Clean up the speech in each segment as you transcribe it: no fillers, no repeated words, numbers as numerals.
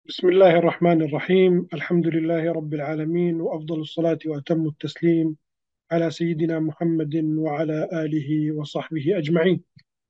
بسم الله الرحمن الرحيم. الحمد لله رب العالمين، وأفضل الصلاة وأتم التسليم على سيدنا محمد وعلى آله وصحبه أجمعين.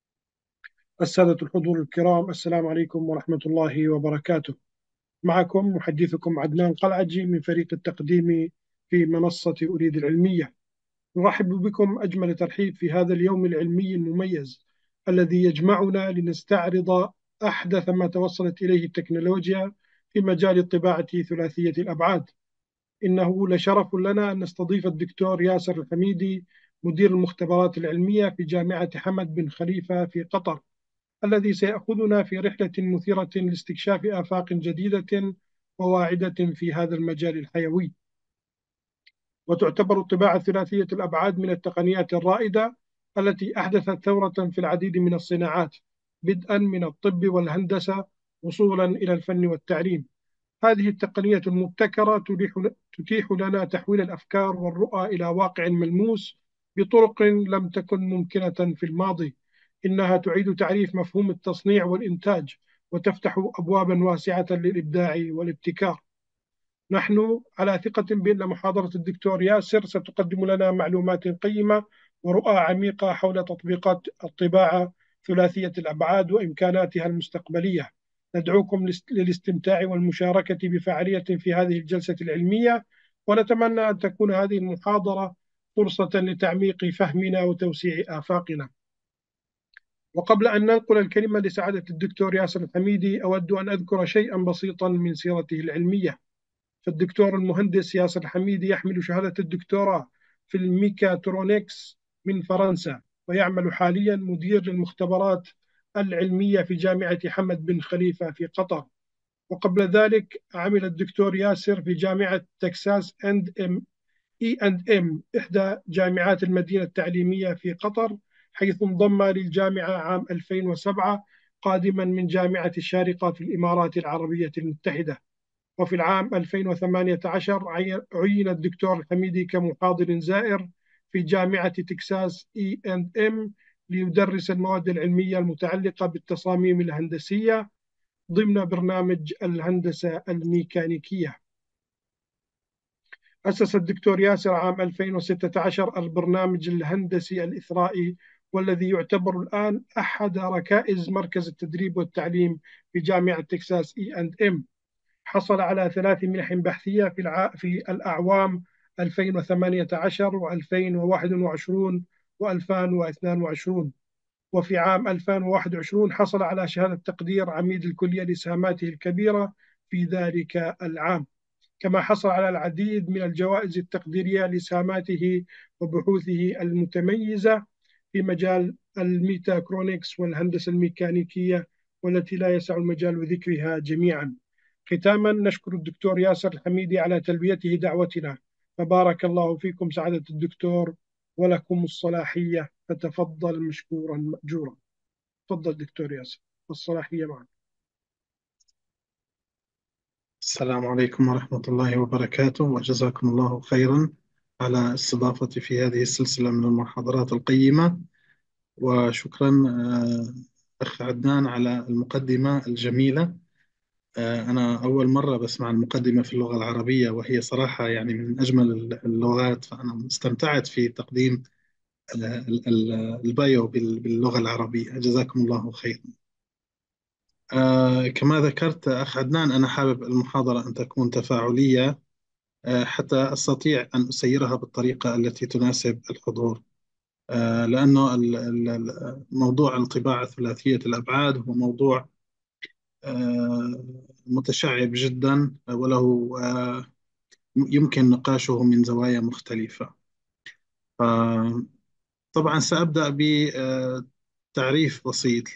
السادة الحضور الكرام، السلام عليكم ورحمة الله وبركاته. معكم محدثكم عدنان قلعجي من فريق التقديم في منصة أريد العلمية. نرحب بكم أجمل ترحيب في هذا اليوم العلمي المميز الذي يجمعنا لنستعرض أحدث ما توصلت إليه التكنولوجيا في مجال الطباعة ثلاثية الأبعاد. إنه لشرف لنا أن نستضيف الدكتور ياسر الحميدي، مدير المختبرات العلمية في جامعة حمد بن خليفة في قطر، الذي سيأخذنا في رحلة مثيرة لاستكشاف آفاق جديدة وواعدة في هذا المجال الحيوي. وتعتبر الطباعة ثلاثية الأبعاد من التقنيات الرائدة التي أحدثت ثورة في العديد من الصناعات، بدءا من الطب والهندسة وصولا إلى الفن والتعليم. هذه التقنية المبتكرة تتيح لنا تحويل الأفكار والرؤى إلى واقع ملموس بطرق لم تكن ممكنة في الماضي. إنها تعيد تعريف مفهوم التصنيع والإنتاج، وتفتح أبوابا واسعة للإبداع والابتكار. نحن على ثقة بأن محاضرة الدكتور ياسر ستقدم لنا معلومات قيمة ورؤى عميقة حول تطبيقات الطباعة ثلاثية الأبعاد وإمكاناتها المستقبلية. ندعوكم للاستمتاع والمشاركة بفعالية في هذه الجلسة العلمية، ونتمنى أن تكون هذه المحاضرة فرصة لتعميق فهمنا وتوسيع آفاقنا. وقبل أن ننقل الكلمة لسعادة الدكتور ياسر الحميدي، أود أن أذكر شيئا بسيطا من سيرته العلمية. فالدكتور المهندس ياسر الحميدي يحمل شهادة الدكتوراه في الميكاترونكس من فرنسا، ويعمل حاليا مدير للمختبرات العلمية في جامعة حمد بن خليفة في قطر. وقبل ذلك عمل الدكتور ياسر في جامعة تكساس اند ام، إحدى جامعات المدينة التعليمية في قطر، حيث انضم للجامعة عام 2007 قادما من جامعة الشارقة في الإمارات العربية المتحدة. وفي العام 2018 عين الدكتور الحميدي كمحاضر زائر في جامعة تكساس E&M ليدرس المواد العلمية المتعلقة بالتصاميم الهندسية ضمن برنامج الهندسة الميكانيكية. أسس الدكتور ياسر عام 2016 البرنامج الهندسي الإثرائي، والذي يعتبر الآن أحد ركائز مركز التدريب والتعليم في جامعة تكساس E&M. حصل على 3 منح بحثية في الأعوام 2018 و2021 و2022. وفي عام 2021 حصل على شهادة تقدير عميد الكلية لإسهاماته الكبيرة في ذلك العام. كما حصل على العديد من الجوائز التقديرية لإسهاماته وبحوثه المتميزة في مجال الميتاكرونكس والهندسة الميكانيكية، والتي لا يسع المجال ذكرها جميعا. ختاما، نشكر الدكتور ياسر الحميدي على تلبيته دعوتنا، فبارك الله فيكم سعادة الدكتور، ولكم الصلاحية، فتفضل مشكورا مأجورا. تفضل دكتور ياسر، الصلاحية معك. السلام عليكم ورحمة الله وبركاته، وجزاكم الله خيرا على استضافتي في هذه السلسلة من المحاضرات القيمة. وشكرا أخ عدنان على المقدمة الجميلة. أنا أول مرة بسمع المقدمة في اللغة العربية، وهي صراحة يعني من أجمل اللغات، فأنا استمتعت في تقديم البايو باللغة العربية. جزاكم الله خيرا. كما ذكرت أخ عدنان، أنا حابب المحاضرة أن تكون تفاعلية حتى أستطيع أن أسيرها بالطريقة التي تناسب الحضور. لأنه موضوع الطباعة ثلاثية الأبعاد هو موضوع متشعب جدا، وله يمكن نقاشه من زوايا مختلفة. طبعا سأبدأ بتعريف بسيط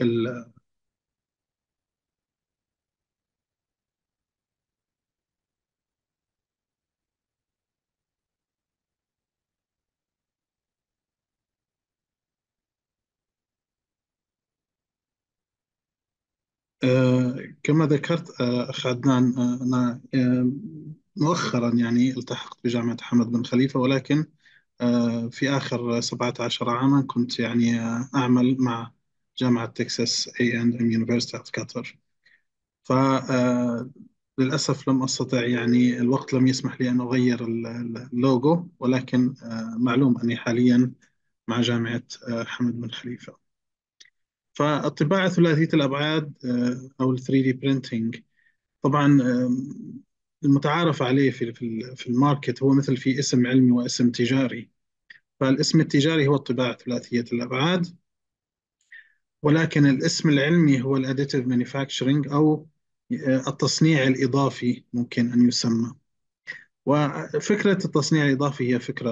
كما ذكرت أخ عدنان، أنا مؤخرا يعني التحقت بجامعة حمد بن خليفة، ولكن في آخر 17 عاما كنت يعني أعمل مع جامعة تكساس A&M University of Qatar. فللأسف لم أستطع، يعني الوقت لم يسمح لي أن أغير اللوجو، ولكن معلوم أني حاليا مع جامعة حمد بن خليفة. فالطباعة ثلاثية الأبعاد أو ال 3D printing طبعا المتعارف عليه في الماركت هو مثل في اسم علمي واسم تجاري. فالاسم التجاري هو الطباعة ثلاثية الأبعاد، ولكن الاسم العلمي هو الاديتيف مانيفاكتشرنج، أو التصنيع الإضافي ممكن أن يسمى. وفكرة التصنيع الإضافي هي فكرة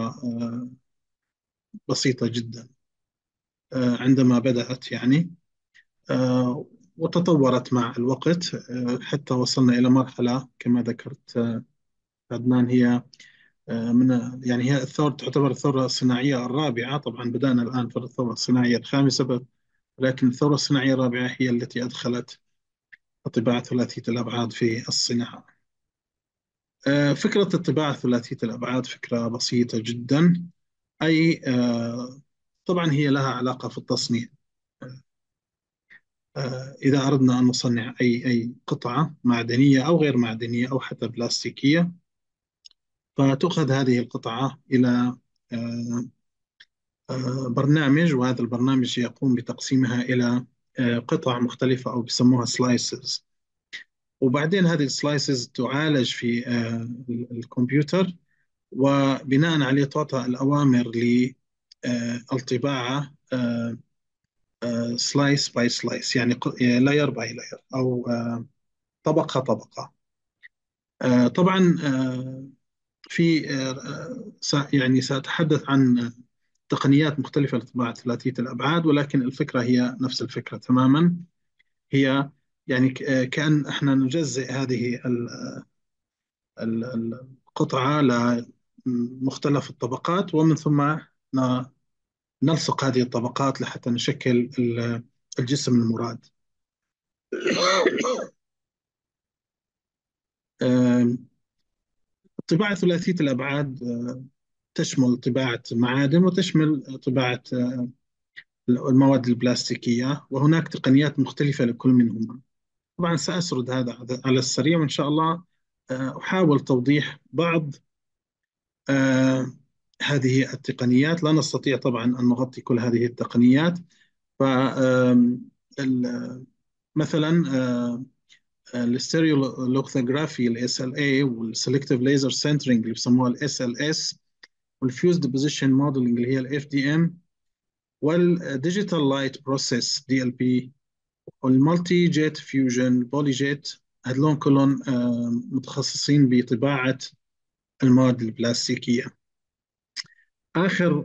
بسيطة جدا عندما بدأت، يعني وتطورت مع الوقت حتى وصلنا إلى مرحلة كما ذكرت عدنان، هي من يعني هي الثورة، تعتبر الثورة الصناعية الرابعة. طبعا بدأنا الآن في الثورة الصناعية الخامسة، ولكن الثورة الصناعية الرابعة هي التي أدخلت الطباعة ثلاثية الأبعاد في الصناعة. فكرة الطباعة ثلاثية الأبعاد فكرة بسيطة جدا. أي طبعا هي لها علاقة في التصنيع. إذا أردنا أن نصنع أي قطعة معدنية أو غير معدنية أو حتى بلاستيكية، فتؤخذ هذه القطعة إلى آه، برنامج، وهذا البرنامج يقوم بتقسيمها إلى قطع مختلفة أو بيسموها سلايسز. وبعدين هذه السلايسز تعالج في الكمبيوتر، وبناء عليه تعطى الأوامر للطباعة سلايس باي سلايس، يعني لاير باي لاير، أو طبقة طبقة. طبعا في يعني سأتحدث عن تقنيات مختلفة لطباعة ثلاثية الأبعاد، ولكن الفكرة هي نفس الفكرة تماما. هي يعني كأن احنا نجزئ هذه القطعة لمختلف الطبقات، ومن ثم نلصق هذه الطبقات لحتى نشكل الجسم المراد. الطباعة ثلاثية الأبعاد تشمل طباعة معادن وتشمل طباعة المواد البلاستيكية، وهناك تقنيات مختلفة لكل منهما. طبعا سأسرد هذا على السريع، وإن شاء الله أحاول توضيح بعض آه، هذه التقنيات. لا نستطيع طبعا أن نغطي كل هذه التقنيات. ف مثلا الستيريولوثوغرافي الاس ال اي، والسلكتيف ليزر سنترنج اللي بيسموها الاس ال اس، والفيوزد بوزيشن موديلنج اللي هي الاف دي ام، والديجيتال لايت بروسيس دي ال بي، والمالتي جيت فيوجن بولي جيت. هذلون كلهم متخصصين بطباعة المواد البلاستيكية. آخر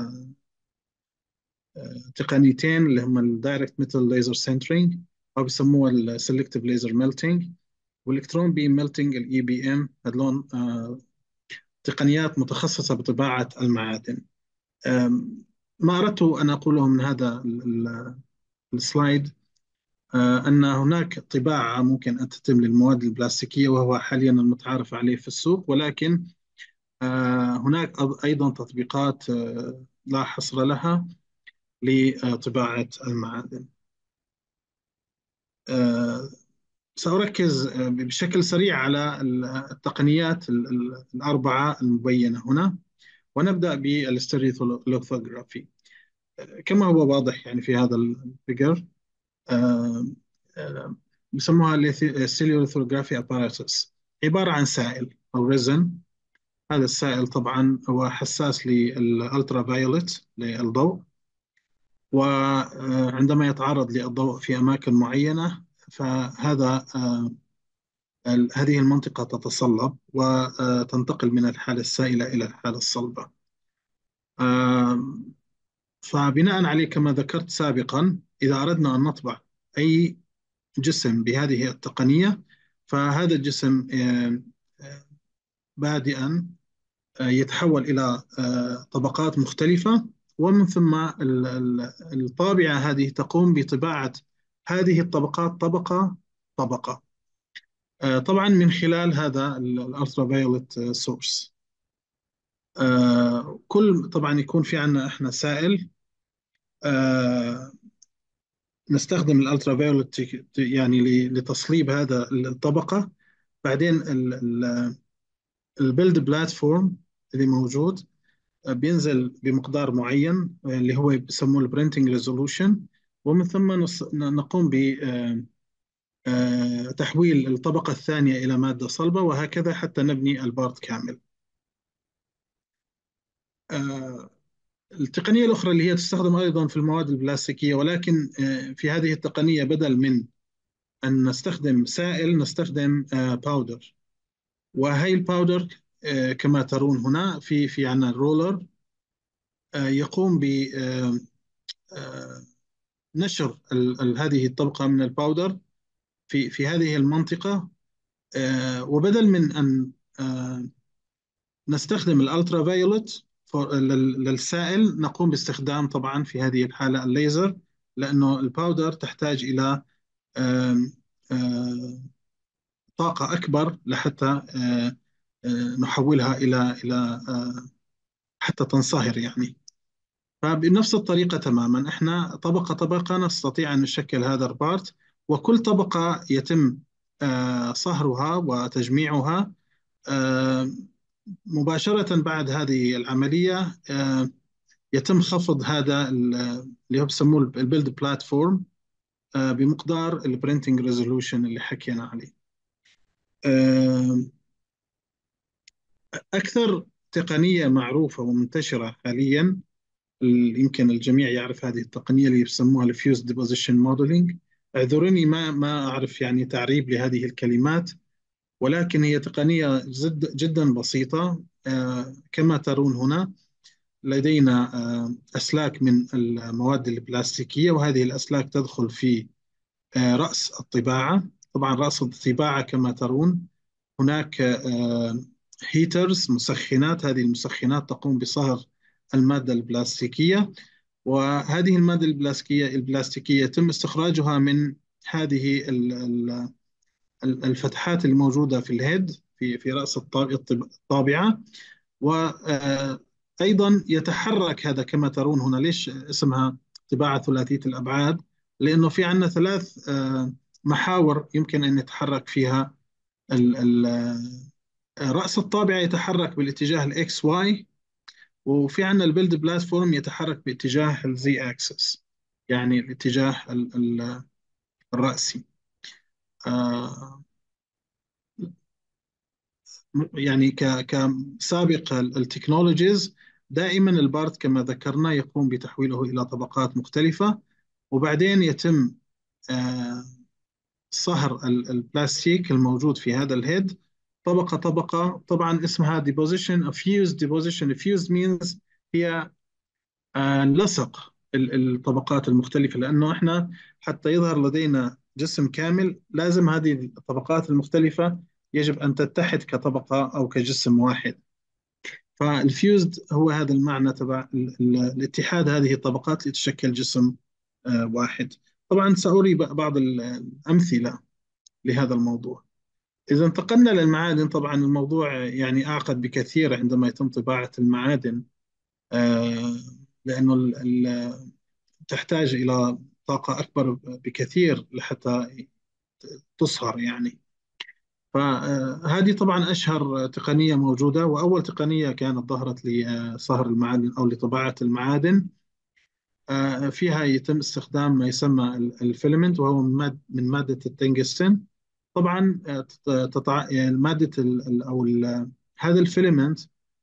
تقنيتين اللي هم الدايركت ميتال ليزر سنترينج، أو بيسموها السلكتيف ليزر ميلتينج، والإلكترون بيم ميلتينج الاي بي ام. هذلون تقنيات متخصصة بطباعة المعادن. ما أردت أن أقوله من هذا السلايد أن هناك طباعة ممكن أن تتم للمواد البلاستيكية، وهو حاليا المتعارف عليه في السوق، ولكن هناك أيضا تطبيقات لا حصر لها لطباعة المعادن. آه، سأركز بشكل سريع على التقنيات الأربعة المبينة هنا، ونبدأ بالستيريولوثوغرافي. كما هو واضح يعني في هذا الفيجر، آه، بيسموها الستيريولوثوغرافي اباراتوس، عبارة عن سائل أو ريزن. هذا السائل طبعا هو حساس للألترا فايولت، للضوء، وعندما يتعرض للضوء في أماكن معينة، فهذا هذه المنطقة تتصلب وتنتقل من الحالة السائلة إلى الحالة الصلبة. فبناء عليه كما ذكرت سابقا، إذا أردنا أن نطبع أي جسم بهذه التقنية، فهذا الجسم بادئا يتحول إلى طبقات مختلفة، ومن ثم الطابعة هذه تقوم بطباعة هذه الطبقات طبقة طبقة، طبعا من خلال هذا الالترا فايولت سورس. كل طبعا يكون في عندنا احنا سائل، آه، نستخدم الالترا فايولت يعني لتصليب هذا الطبقة. بعدين البيلد بلاتفورم اللي موجود بينزل بمقدار معين اللي هو بيسموه البرنتنج ريزولوشن، ومن ثم نقوم بتحويل الطبقة الثانية إلى مادة صلبة، وهكذا حتى نبني البارت كامل. آه، التقنية الأخرى اللي هي تستخدم أيضا في المواد البلاستيكية، ولكن في هذه التقنية بدل من أن نستخدم سائل نستخدم باودر. وهي الباودر كما ترون هنا في عنا الرولر يقوم بنشر هذه الطبقة من الباودر في هذه المنطقة. وبدل من أن نستخدم الالترا فايولت للسائل، نقوم باستخدام طبعا في هذه الحالة الليزر، لأنه الباودر تحتاج إلى آم، آه، طاقة أكبر لحتى نحولها إلى حتى تنصهر يعني. فبنفس الطريقة تماما احنا طبقة طبقة نستطيع أن نشكل هذا البارت، وكل طبقة يتم صهرها وتجميعها. آه، مباشرة بعد هذه العملية يتم خفض هذا اللي هو بسموه البيلد بلاتفورم بمقدار البرنتنج ريزولوشن اللي حكينا عليه. آه، أكثر تقنية معروفة ومنتشرة حاليا، يمكن الجميع يعرف هذه التقنية اللي يسموها الفيوز ديبوزيشن موديلينج. اعذروني ما أعرف يعني تعريب لهذه الكلمات، ولكن هي تقنية جدا بسيطة. كما ترون هنا لدينا أسلاك من المواد البلاستيكية، وهذه الأسلاك تدخل في رأس الطباعة. طبعا رأس الطباعة كما ترون هناك هيترز، مسخنات. هذه المسخنات تقوم بصهر المادة البلاستيكية، وهذه المادة البلاستيكية يتم استخراجها من هذه الفتحات الموجودة في الهيد في رأس الطابعة. وأيضا يتحرك هذا كما ترون هنا. ليش اسمها طباعة ثلاثية الأبعاد؟ لأنه في عندنا ثلاث محاور يمكن أن يتحرك فيها رأس الطابعة. يتحرك بالاتجاه الإكس واي، وفي عندنا البيلد بلاتفورم يتحرك باتجاه الزي أكسس، يعني الاتجاه الرأسي. آه، يعني كسابق التكنولوجيز، دائما البارت كما ذكرنا يقوم بتحويله إلى طبقات مختلفة، وبعدين يتم آه، صهر البلاستيك الموجود في هذا الهيد طبقة طبقة. طبعا اسمها deposition fused deposition. fused means هي نلصق الطبقات المختلفة، لأنه إحنا حتى يظهر لدينا جسم كامل لازم هذه الطبقات المختلفة يجب أن تتحد كطبقة أو كجسم واحد. فالفيوزد هو هذا المعنى تبع الاتحاد هذه الطبقات لتشكل جسم واحد. طبعا سأري بعض الأمثلة لهذا الموضوع. إذا انتقلنا للمعادن، طبعا الموضوع يعني أعقد بكثير عندما يتم طباعة المعادن، آه، لأنه تحتاج إلى طاقة أكبر بكثير لحتى تصهر يعني. فهذه طبعا أشهر تقنية موجودة، وأول تقنية كانت ظهرت لصهر المعادن أو لطباعة المعادن. فيها يتم استخدام ما يسمى الفيلمنت، وهو من مادة التنجستن. طبعا يعني مادة هذا الفيلمنت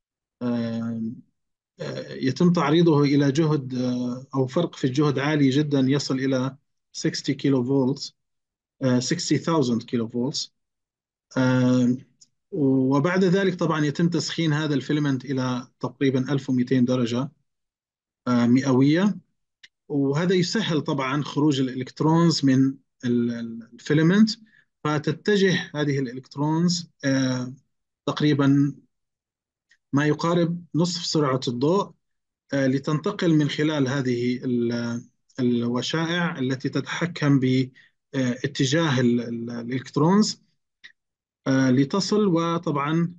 يتم تعريضه إلى جهد أو فرق في الجهد عالي جدا، يصل إلى 60 كيلو فولت، 60,000 كيلو فولت. آه، وبعد ذلك طبعا يتم تسخين هذا الفيلمنت إلى تقريبا 1200 درجة مئوية، وهذا يسهل طبعا خروج الإلكترونز من الفيلمنت. فتتجه هذه الإلكترونز تقريبا ما يقارب نصف سرعة الضوء لتنتقل من خلال هذه الوشائع التي تتحكم باتجاه الإلكترونز لتصل، وطبعا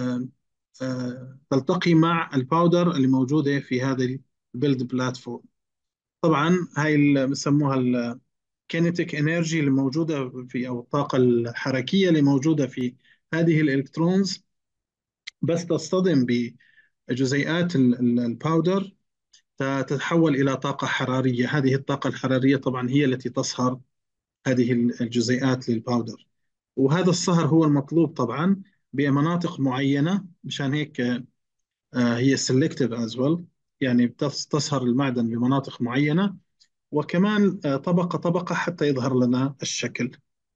تلتقي مع الباودر اللي موجودة في هذا البيلد بلاتفورم. طبعا هاي اللي بسموها الكينيتيك انرجي اللي موجوده في، او الطاقه الحركيه اللي موجوده في هذه الالكترونز، بس تصطدم بجزيئات الباودر تتحول الى طاقه حراريه. هذه الطاقه الحراريه طبعا هي التي تصهر هذه الجزيئات للباودر. وهذا الصهر هو المطلوب طبعا بمناطق معينه، مشان هيك هي selective as well، يعني تصهر المعدن بمناطق معينه، وكمان طبقة طبقة حتى يظهر لنا الشكل.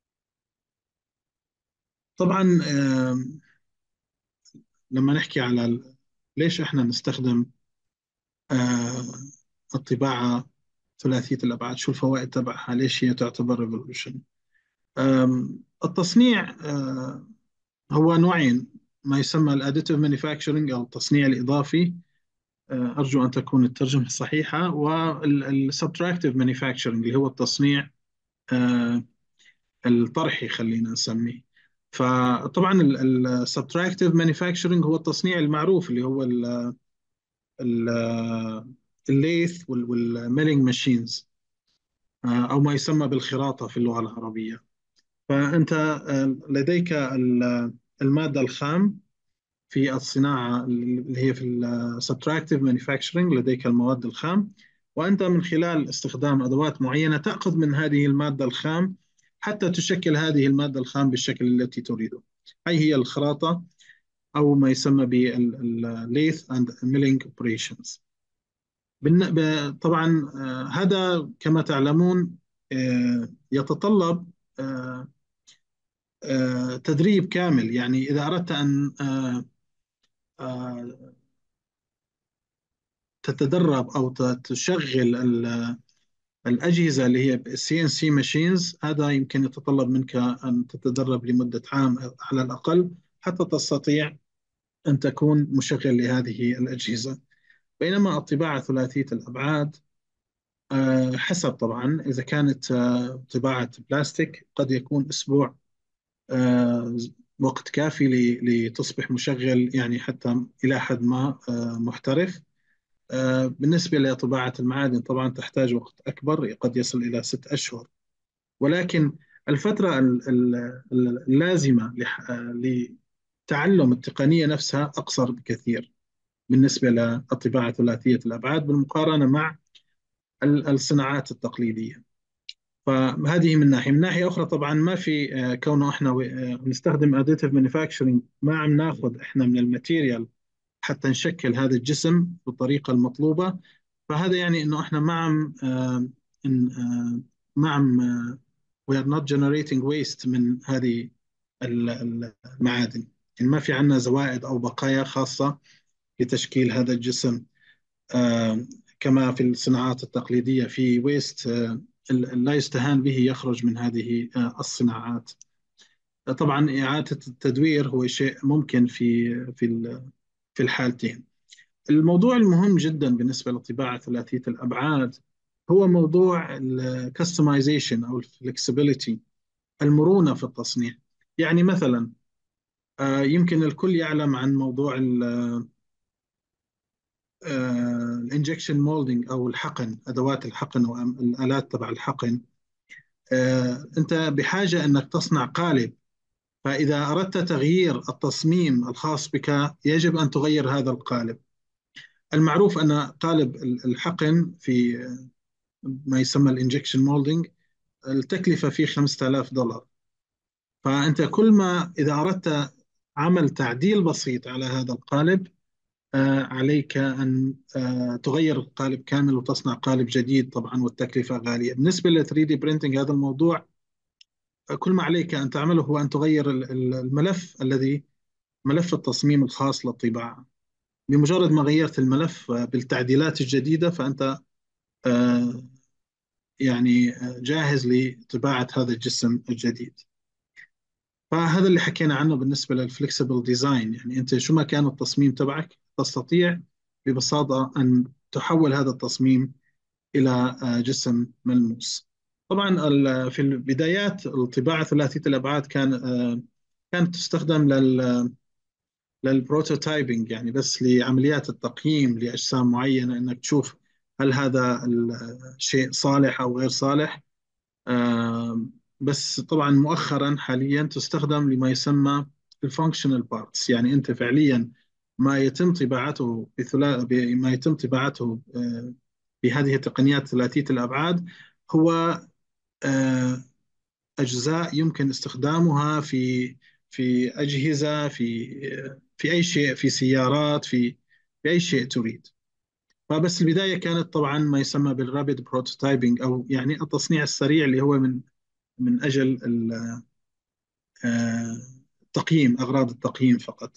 طبعا لما نحكي على ليش احنا نستخدم آه، الطباعة ثلاثية الأبعاد، شو الفوائد تبعها، ليش هي تعتبر ريفولوشن. التصنيع هو نوعين، ما يسمى الاديتيف مانيفاكتشرنج أو التصنيع الإضافي، أرجو أن تكون الترجمة صحيحة، والسبتراكتيف مانيفاكتشرنج اللي هو التصنيع آه، الطرحي خلينا نسميه. فطبعا السبتراكتيف مانيفاكتشرنج هو التصنيع المعروف اللي هو الليث والميلينج ماشينز، او ما يسمى بالخراطه في اللغه العربيه. فانت لديك الماده الخام في الصناعه اللي هي في السبتراكتيف مانيفاكتشرنج، لديك المواد الخام، وانت من خلال استخدام ادوات معينه تاخذ من هذه الماده الخام حتى تشكل هذه الماده الخام بالشكل التي تريده. هي الخراطه، او ما يسمى بالليث اند ميلينج اوبريشنز. طبعا هذا كما تعلمون يتطلب تدريب كامل. يعني إذا أردت أن آه، تتدرب أو تشغل الأجهزة اللي هي السي ان سي ماشينز، هذا يمكن يتطلب منك أن تتدرب لمدة عام على الأقل حتى تستطيع أن تكون مشغل لهذه الأجهزة. بينما الطباعة ثلاثية الأبعاد حسب طبعا، إذا كانت طباعة بلاستيك قد يكون أسبوع آه، وقت كافي لتصبح مشغل، يعني حتى إلى حد ما محترف. بالنسبة لطباعة المعادن طبعا تحتاج وقت أكبر، قد يصل إلى 6 أشهر. ولكن الفترة اللازمة لتعلم التقنية نفسها أقصر بكثير بالنسبة للطباعة ثلاثية الأبعاد بالمقارنة مع الصناعات التقليدية. فهذه من ناحية. من ناحية أخرى طبعا ما في كونه إحنا نستخدم additive manufacturing، ما عم ناخذ إحنا من الماتيريال حتى نشكل هذا الجسم بالطريقة المطلوبة. فهذا يعني إنه إحنا ما عم ما عم we are not generating waste من هذه المعادن. يعني ما في عندنا زوائد أو بقايا خاصة لتشكيل هذا الجسم. كما في الصناعات التقليدية في ويست لا يستهان به يخرج من هذه الصناعات. طبعا إعادة التدوير هو شيء ممكن في الحالتين. الموضوع المهم جدا بالنسبة للطباعة ثلاثية الأبعاد هو موضوع الكستمايزيشن أو الفلكسبيليتي، المرونة في التصنيع. يعني مثلا يمكن الكل يعلم عن موضوع الانجكشن مولدنج او الحقن، ادوات الحقن والالات تبع الحقن. انت بحاجه انك تصنع قالب، فاذا اردت تغيير التصميم الخاص بك يجب ان تغير هذا القالب. المعروف ان قالب الحقن في ما يسمى الانجكشن مولدنج التكلفه فيه $5000. فانت كل ما اذا اردت عمل تعديل بسيط على هذا القالب عليك أن تغير القالب كامل وتصنع قالب جديد طبعا، والتكلفة غالية. بالنسبة ل 3D printing هذا الموضوع كل ما عليك أن تعمله هو أن تغير الملف الذي ملف التصميم الخاص للطباعة. بمجرد ما غيرت الملف بالتعديلات الجديدة فأنت آه، يعني جاهز لطباعة هذا الجسم الجديد. فهذا اللي حكينا عنه بالنسبة للفلكسبل ديزاين. يعني أنت شو ما كان التصميم تبعك تستطيع ببساطة أن تحول هذا التصميم إلى جسم ملموس. طبعا في البدايات الطباعة ثلاثية الأبعاد كانت تستخدم للبروتوتايبنج، يعني بس لعمليات التقييم لأجسام معينة، أنك تشوف هل هذا الشيء صالح أو غير صالح. آه، بس طبعا مؤخرا حاليا تستخدم لما يسمى الفانكشنال بارتس. يعني أنت فعليا ما يتم طباعته ما يتم طباعته بهذه التقنيات ثلاثية الأبعاد هو آه، أجزاء يمكن استخدامها في أجهزة، في أي شيء، في سيارات، في أي شيء تريد. فبس البداية كانت طبعا ما يسمى بالرابيد بروتوتايبنج، أو يعني التصنيع السريع، اللي هو من أجل آه، التقييم، أغراض التقييم فقط.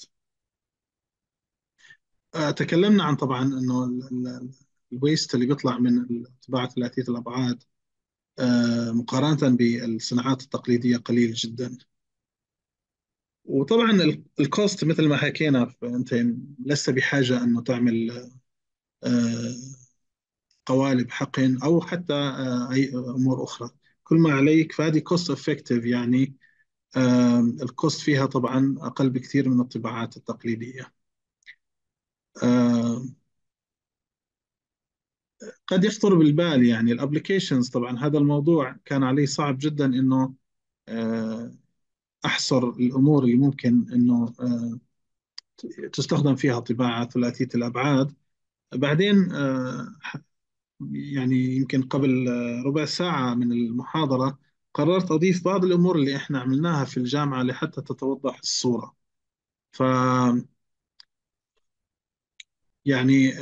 تكلمنا عن طبعا أنه الويست اللي بيطلع من الطباعة ثلاثية الأبعاد مقارنة بالصناعات التقليدية قليل جدا. وطبعا الكوست مثل ما حكينا، فأنت لست بحاجة أنه تعمل آه، قوالب حقن أو حتى أي أمور أخرى. كل ما عليك فهذه كوست افكتيف، يعني الكوست فيها طبعا أقل بكثير من الطباعات التقليدية. آه، قد يخطر بالبال يعني الابلكيشنز. طبعا هذا الموضوع كان عليه صعب جدا انه آه، احصر الامور اللي ممكن انه تستخدم فيها طباعة ثلاثية الابعاد. بعدين يعني يمكن قبل ربع ساعة من المحاضرة قررت أضيف بعض الأمور اللي إحنا عملناها في الجامعة لحتى تتوضح الصورة. ف يعني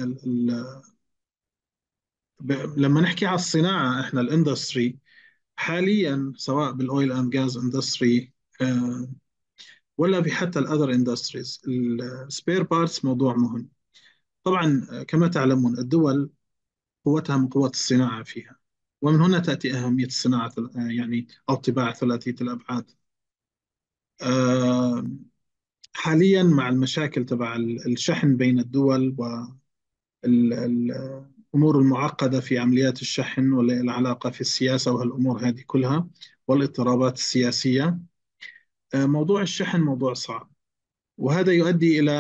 لما نحكي على الصناعة، إحنا الاندستري حاليا سواء بالأويل أند جاز اندستري ولا في حتى الأذر اندستريز، السبير بارتس موضوع مهم. طبعا كما تعلمون الدول قوتها من قوة الصناعة فيها، ومن هنا تأتي أهمية الصناعة يعني أو الطباعة ثلاثية الأبعاد. آه، حاليا مع المشاكل تبع الشحن بين الدول والأمور المعقدة في عمليات الشحن والعلاقة في السياسة وهالأمور هذه كلها والاضطرابات السياسية، موضوع الشحن موضوع صعب. وهذا يؤدي إلى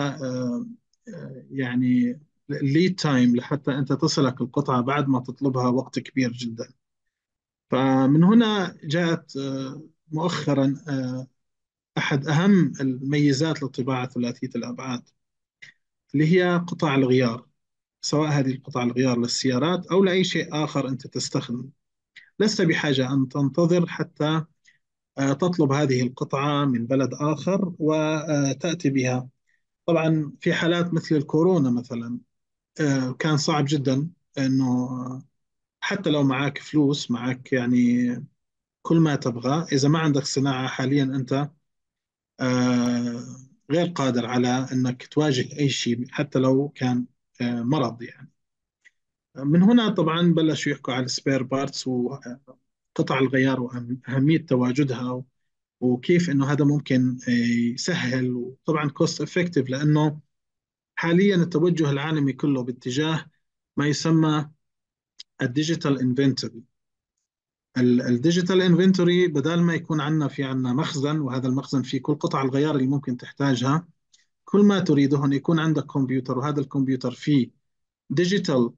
يعني ليد تايم لحتى أنت تصلك القطعة بعد ما تطلبها وقت كبير جدا. فمن هنا جاءت مؤخرا أحد أهم الميزات للطباعة ثلاثية الأبعاد، اللي هي قطع الغيار. سواء هذه القطع الغيار للسيارات أو لأي شيء آخر أنت تستخدم، لست بحاجة أن تنتظر حتى تطلب هذه القطعة من بلد آخر وتأتي بها. طبعا في حالات مثل الكورونا مثلا كان صعب جدا أنه حتى لو معك فلوس، معك يعني كل ما تبغى، إذا ما عندك صناعة حاليا أنت آه، غير قادر على أنك تواجه أي شيء حتى لو كان مرض يعني. من هنا طبعا بلشوا يحكوا على السبير بارتس وقطع الغيار وأهمية تواجدها، وكيف انه هذا ممكن يسهل، وطبعا كوست افكتيف، لانه حاليا التوجه العالمي كله باتجاه ما يسمى الديجيتال انفنتوري. الديجيتال انفنتوري بدل ما يكون عندنا مخزن، وهذا المخزن فيه كل قطع الغيار اللي ممكن تحتاجها، كل ما تريده أن يكون عندك كمبيوتر، وهذا الكمبيوتر فيه ديجيتال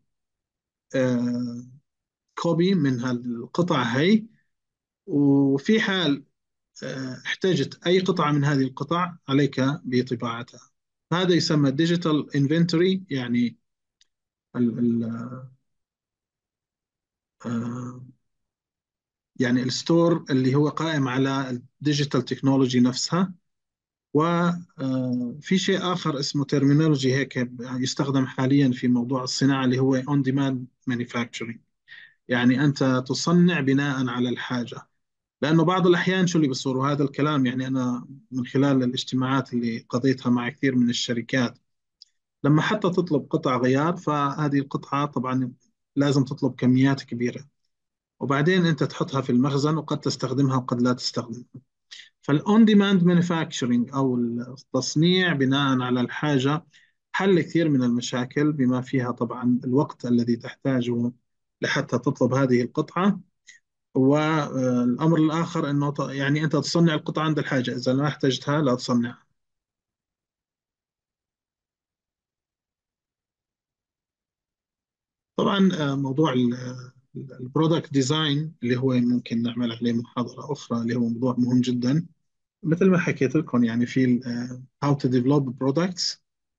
كوبي من هالقطع هي. وفي حال احتجت أي قطعة من هذه القطع عليك بطباعتها. هذا يسمى ديجيتال انفنتوري، يعني ال ال آه، يعني الستور اللي هو قائم على الديجيتال تكنولوجي نفسها. وفي شيء آخر اسمه ترمينولوجي هيك يستخدم حاليا في موضوع الصناعة، اللي هو on demand manufacturing. يعني أنت تصنع بناء على الحاجة. لأنه بعض الأحيان شو اللي بصير، وهذا الكلام يعني أنا من خلال الاجتماعات اللي قضيتها مع كثير من الشركات، لما حتى تطلب قطع غيار فهذه القطعة طبعا لازم تطلب كميات كبيرة، وبعدين أنت تحطها في المخزن وقد تستخدمها وقد لا تستخدمها. فالأون ديماند مانيفاكتشرنج أو التصنيع بناء على الحاجة حل كثير من المشاكل، بما فيها طبعا الوقت الذي تحتاجه لحتى تطلب هذه القطعة. والأمر الآخر أنه يعني أنت تصنع القطعة عند الحاجة، إذا ما احتجتها لا تصنعها. طبعا موضوع البرودكت ديزاين اللي هو ممكن نعمل عليه محاضرة أخرى، اللي هو موضوع مهم جدا. مثل ما حكيت لكم يعني في how to develop products،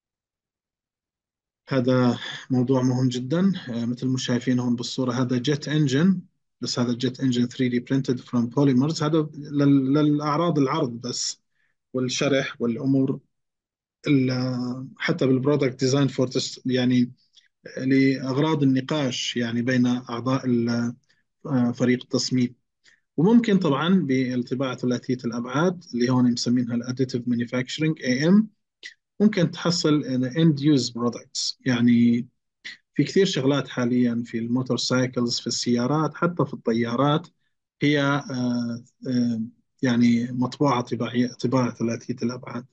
هذا موضوع مهم جدا. مثل ما شايفين هون بالصورة هذا جيت انجن، بس هذا جيت انجن 3D printed from polymers. هذا للأعراض العرض بس، والشرح والأمور حتى بالبرودكت ديزاين فور يعني لأغراض النقاش يعني بين أعضاء فريق التصميم. وممكن طبعا بالطباعة ثلاثية الأبعاد اللي هون مسمينها الاديتيف مانيفاكتشرنج AM، ممكن تحصل end use products. يعني في كثير شغلات حاليا في الموتور سايكلز، في السيارات، حتى في الطيارات، هي يعني مطبوعة طباعة ثلاثية الأبعاد.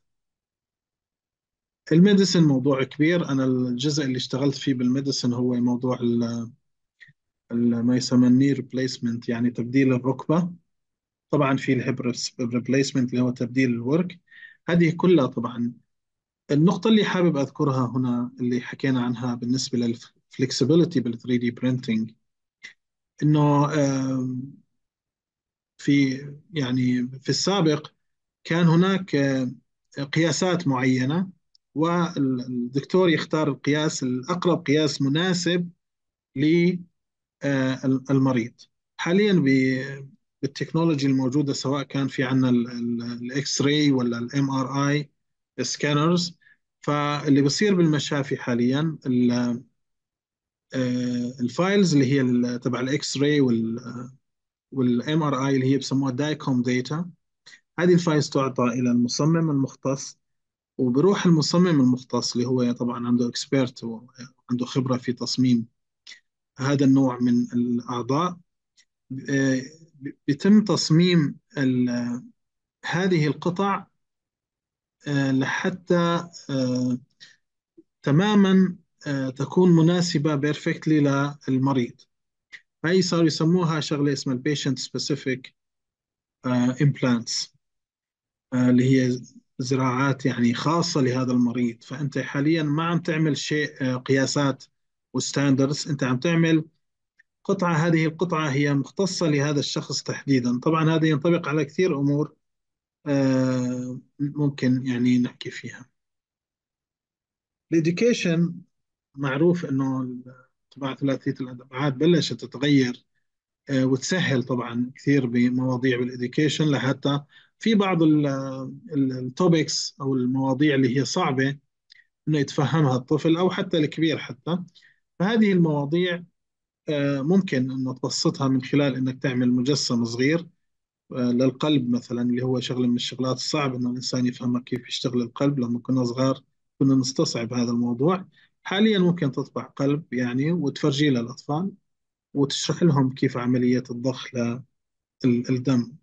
الميديسن موضوع كبير. أنا الجزء اللي اشتغلت فيه بالميديسن هو موضوع ما يسمى الني ريبليسمنت، يعني تبديل الركبة. طبعا في الهيب ريبليسمنت اللي هو تبديل الورك. هذه كلها طبعا. النقطة اللي حابب أذكرها هنا اللي حكينا عنها بالنسبة للفلكسبيليتي بال 3 دي printing، إنه في يعني في السابق كان هناك قياسات معينة، والدكتور يختار القياس الأقرب قياس مناسب للمريض. حاليا بالتكنولوجي الموجودة، سواء كان في عنا الاكس راي ولا الام ار اي سكانرز، فاللي بصير بالمشافي حاليا الفايلز اللي هي تبع الاكس راي والام ار اي اللي هي بسموها دايكوم داتا. هذه الفايلز تعطى الى المصمم المختص، وبروح المصمم المختص اللي هو طبعا عنده اكسبيرت وعنده خبرة في تصميم هذا النوع من الأعضاء. آه، بيتم تصميم هذه القطع لحتى آه، تماما تكون مناسبة بيرفكتلي للمريض. هاي صاروا يسموها شغلة اسمها البيشنت سبيسيفيك امبلانتس، اللي هي زراعات يعني خاصة لهذا المريض. فأنت حاليا ما عم تعمل شيء قياسات وستاندردز، أنت عم تعمل قطعة. هذه القطعة هي مختصة لهذا الشخص تحديدا. طبعا هذا ينطبق على كثير أمور ممكن يعني نحكي فيها. الإديوكيشن معروف أنه طبعا ثلاثية الأبعاد بلشت تتغير وتسهل طبعا كثير بمواضيع بالإديوكيشن، لحتى في بعض التوبكس أو المواضيع اللي هي صعبة أنه يتفهمها الطفل أو حتى الكبير حتى. فهذه المواضيع ممكن أنه تبسطها من خلال أنك تعمل مجسم صغير للقلب مثلا، اللي هو شغله من الشغلات الصعبة انه الانسان يفهم كيف يشتغل القلب. لما كنا صغار كنا نستصعب هذا الموضوع. حاليا ممكن تطبع قلب يعني وتفرجيه للاطفال وتشرح لهم كيف عملية الضخ للدم.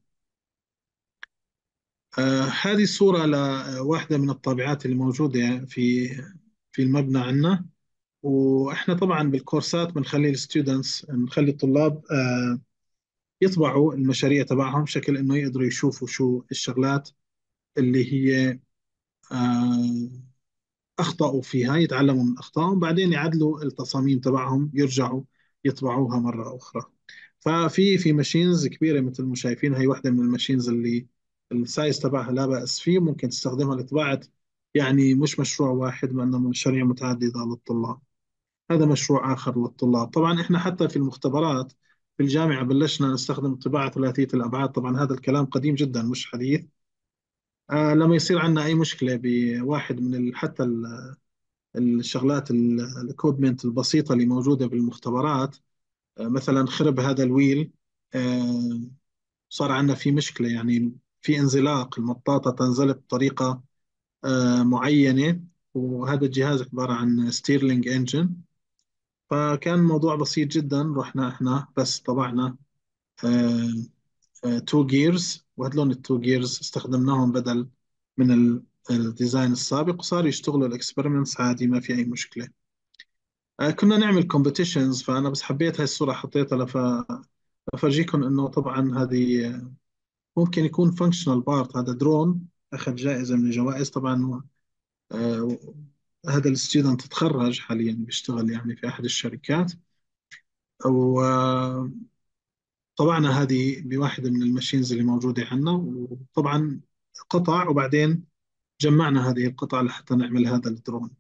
هذه صورة لواحدة من الطابعات اللي موجودة في المبنى عندنا. واحنا طبعا بالكورسات بنخلي الستودنتس، نخلي الطلاب يطبعوا المشاريع تبعهم بشكل انه يقدروا يشوفوا شو الشغلات اللي هي آه، أخطأوا فيها، يتعلموا من أخطائهم، بعدين يعدلوا التصاميم تبعهم، يرجعوا يطبعوها مرة أخرى. ففي ماشينز كبيرة مثل ما شايفين. هي واحدة من الماشينز اللي السايز تبعها لا بأس فيه، ممكن تستخدمها لطباعة يعني مش مشروع واحد، وإنما مشاريع متعددة للطلاب. هذا مشروع آخر للطلاب. طبعا إحنا حتى في المختبرات في الجامعة بلشنا نستخدم الطباعة ثلاثية الأبعاد. طبعا هذا الكلام قديم جدا مش حديث. لما يصير عندنا أي مشكلة بواحد من حتى الشغلات الاكوبمنت البسيطة اللي موجودة بالمختبرات، مثلا خرب هذا الويل، آه، صار عندنا في مشكلة يعني في انزلاق، المطاطة تنزلق بطريقة معينة، وهذا الجهاز عبارة عن ستيرلينج انجن. فكان موضوع بسيط جدا، رحنا احنا بس طبعنا تو جيرز، وهدلون التو جيرز استخدمناهم بدل من الديزاين السابق، وصار يشتغلوا الاكسبيرمنتس عادي ما في اي مشكله. كنا نعمل كومبيتيشنز، فانا بس حبيت هاي الصوره حطيتها لافرجيكم انه طبعا هذه ممكن يكون فانكشنال بارت. هذا درون اخذ جائزه من الجوائز طبعا. آه، هذا الستودنت تخرج حاليا بيشتغل يعني في احد الشركات. وطبعا هذه بواحدة من الماشينز اللي موجودة عندنا، وطبعا قطع، وبعدين جمعنا هذه القطع لحتى نعمل هذا الدرون.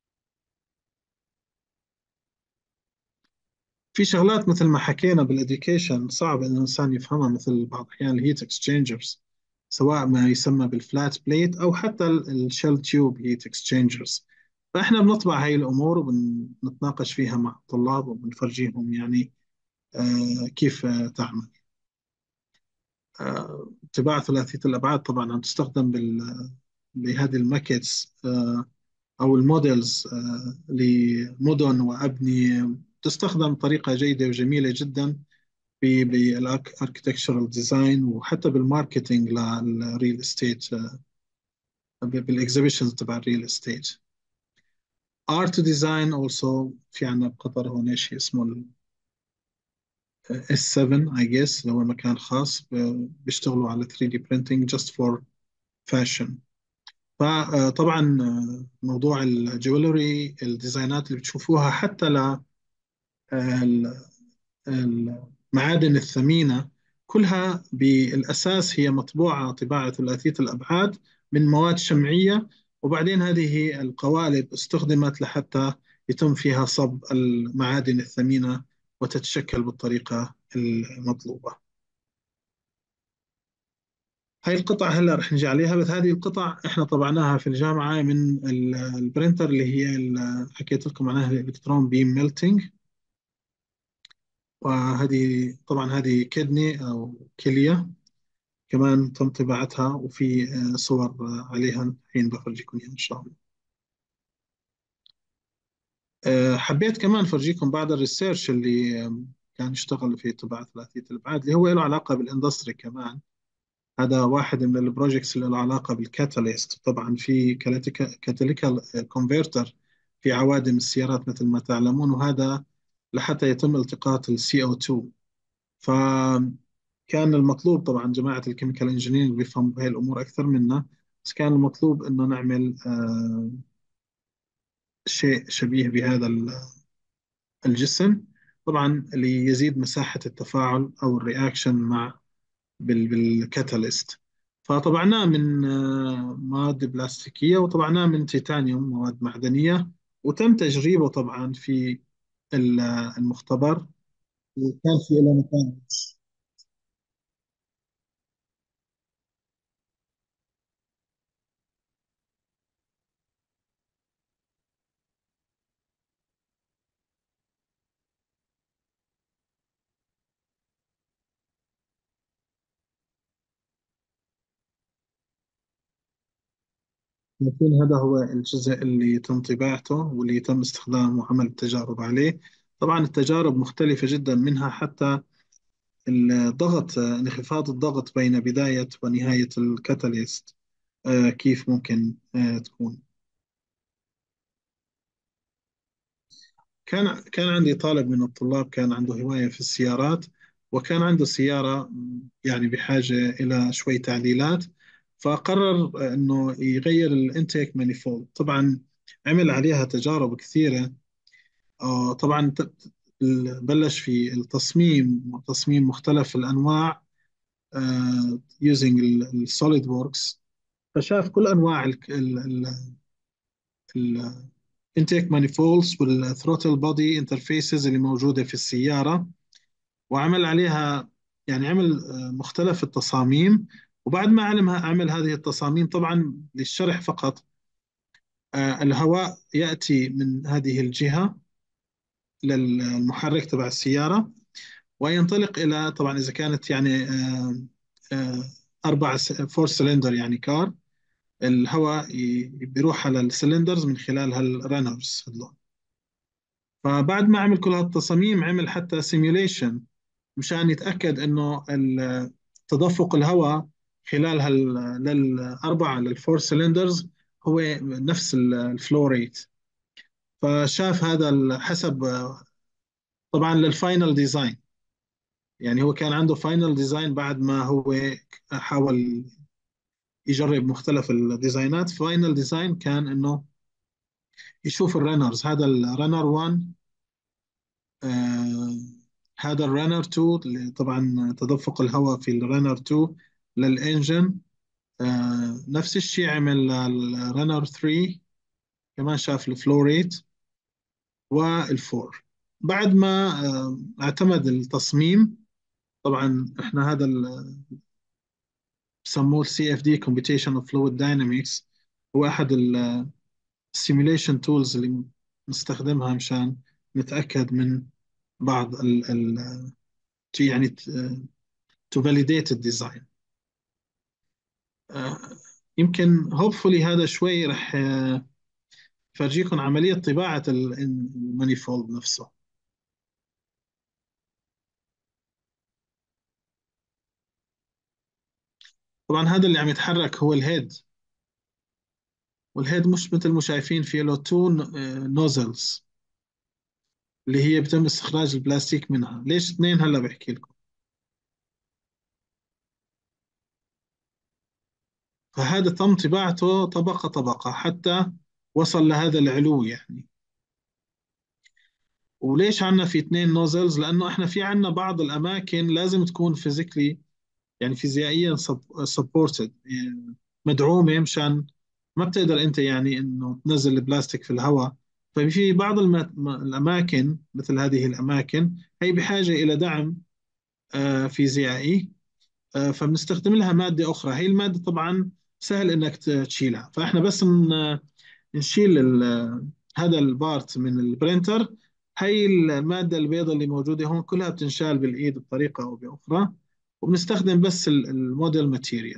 في شغلات مثل ما حكينا بالإديوكيشن صعب إن الإنسان يفهمها، مثل بعض الأحيان الهيت اكسشينجرز، سواء ما يسمى بالفلات بليت أو حتى الشيل تيوب هيت اكسشينجرز. فإحنا بنطبع هاي الأمور وبنتناقش فيها مع الطلاب وبنفرجيهم يعني كيف تعمل. طباعة ثلاثية الأبعاد طبعا عم تستخدم بهذه الماكيتس أو الموديلز لمدن وأبنية، تستخدم بطريقة جيدة وجميلة جدا بالاركتكتشرال ديزاين وحتى بالماركتينج للريل استيت، بالاكزيبيشنز تبع الريل استيت. ارت ديزاين اولسو في عندنا بقطر هون شيء اسمه اس 7 اي جيس، اللي هو مكان خاص بيشتغلوا على 3 دي printing just for fashion. فطبعا موضوع الجولري، الديزاينات اللي بتشوفوها حتى المعادن الثمينة، كلها بالأساس هي مطبوعة طباعة ثلاثية الأبعاد من مواد شمعية، وبعدين هذه القوالب استخدمت لحتى يتم فيها صب المعادن الثمينة وتتشكل بالطريقة المطلوبة. هاي القطع هلا رح نجي عليها، بس هذه القطع احنا طبعناها في الجامعة من البرينتر اللي هي حكيت لكم عنها، الالكترون بيم ميلتينج. وهذه طبعا هذه كدني أو كلية كمان تم طباعتها، وفي صور عليها الحين بفرجيكم إياها إن شاء الله. حبيت كمان فرجيكم بعض الريسيرش اللي كان يشتغل في طباعة ثلاثية الأبعاد، اللي هو له علاقة بالإندستري كمان. هذا واحد من البروجيكتس اللي له علاقة بالكاتاليست. طبعا في كاتاليكال كونفرتر في عوادم السيارات مثل ما تعلمون، وهذا لحتى يتم التقاط ال CO2. فكان المطلوب، طبعا جماعة الكيميكال انجينيرنج بيفهموا بهي الأمور أكثر منا، بس كان المطلوب إنه نعمل شيء شبيه بهذا الجسم، طبعا ليزيد مساحة التفاعل أو الرياكشن مع بالكاتاليست. فطبعناه من مواد بلاستيكية، وطبعناه من تيتانيوم مواد معدنية، وتم تجريبه طبعا في المختبر، وكان في له مكان. يكون هذا هو الجزء اللي تم طباعته واللي تم استخدامه وعمل التجارب عليه. طبعا التجارب مختلفة جدا، منها حتى الضغط، انخفاض الضغط بين بداية ونهاية الكاتاليست، كيف ممكن تكون. كان عندي طالب من الطلاب كان عنده هواية في السيارات، وكان عنده سيارة يعني بحاجة إلى شوي تعديلات، فقرر إنه يغير الانتيك مانيفولد. طبعا عمل عليها تجارب كثيرة. طبعا بلش في التصميم وتصميم مختلف الأنواع using السوليد ووركس. فشاف كل أنواع الانتيك مانيفولدز والثروتل بودي انترفيسز اللي موجودة في السيارة، وعمل عليها يعني عمل مختلف التصاميم. وبعد ما عمل هذه التصاميم طبعا للشرح فقط، الهواء يأتي من هذه الجهة للمحرك تبع السيارة، وينطلق إلى، طبعا إذا كانت يعني آه، أربع فور سلندر يعني كار، الهواء بيروح على السلندرز من خلال هالرنرز هذول. فبعد ما عمل كل هالتصاميم عمل حتى سيميوليشن مشان يتأكد إنه تدفق الهواء خلال للأربعة للفور سلندرز هو نفس الفلو ريت. فشاف هذا حسب طبعا للفاينل ديزاين. يعني هو كان عنده فاينل ديزاين بعد ما هو حاول يجرب مختلف الديزاينات. فاينل ديزاين كان انه يشوف الرنرز، هذا الرنر 1 هذا الرانر 2 اللي طبعا تدفق الهواء في الرانر 2 للإنجن. نفس الشيء عمل للرانر 3، كمان شاف الفلو ريت والفور. بعد ما اعتمد التصميم، طبعا احنا هذا بسموه سي اف دي Computational Fluid Dynamics، هو احد السيميليشن تولز اللي نستخدمها مشان نتاكد من بعض يعني to validate الديزاين. يمكن hopefully هذا شوي رح فرجيكم عملية طباعة المانيفولد نفسه. طبعا هذا اللي عم يتحرك هو الهيد، والهيد مش مثل ما شايفين فيه له تو نوزلز اللي هي بتم استخراج البلاستيك منها. ليش اثنين؟ هلا بحكي لكم. فهذا تم طباعته طبقة طبقة حتى وصل لهذا العلو يعني. وليش عنا في اثنين نوزلز؟ لأنه احنا في عنا بعض الأماكن لازم تكون فيزيكلي يعني فيزيائيا سبورتد، مدعومة، مشان ما بتقدر انت يعني انه تنزل البلاستيك في الهواء. ففي بعض الاماكن مثل هذه الاماكن هي بحاجة الى دعم فيزيائي، فبنستخدم لها مادة اخرى. هي المادة طبعا سهل انك تشيلها، فاحنا بس نشيل هذا البارت من البرينتر. هي المادة البيضاء اللي موجودة هون كلها بتنشال بالإيد بطريقة أو بأخرى، وبنستخدم بس الموديل ماتيريال.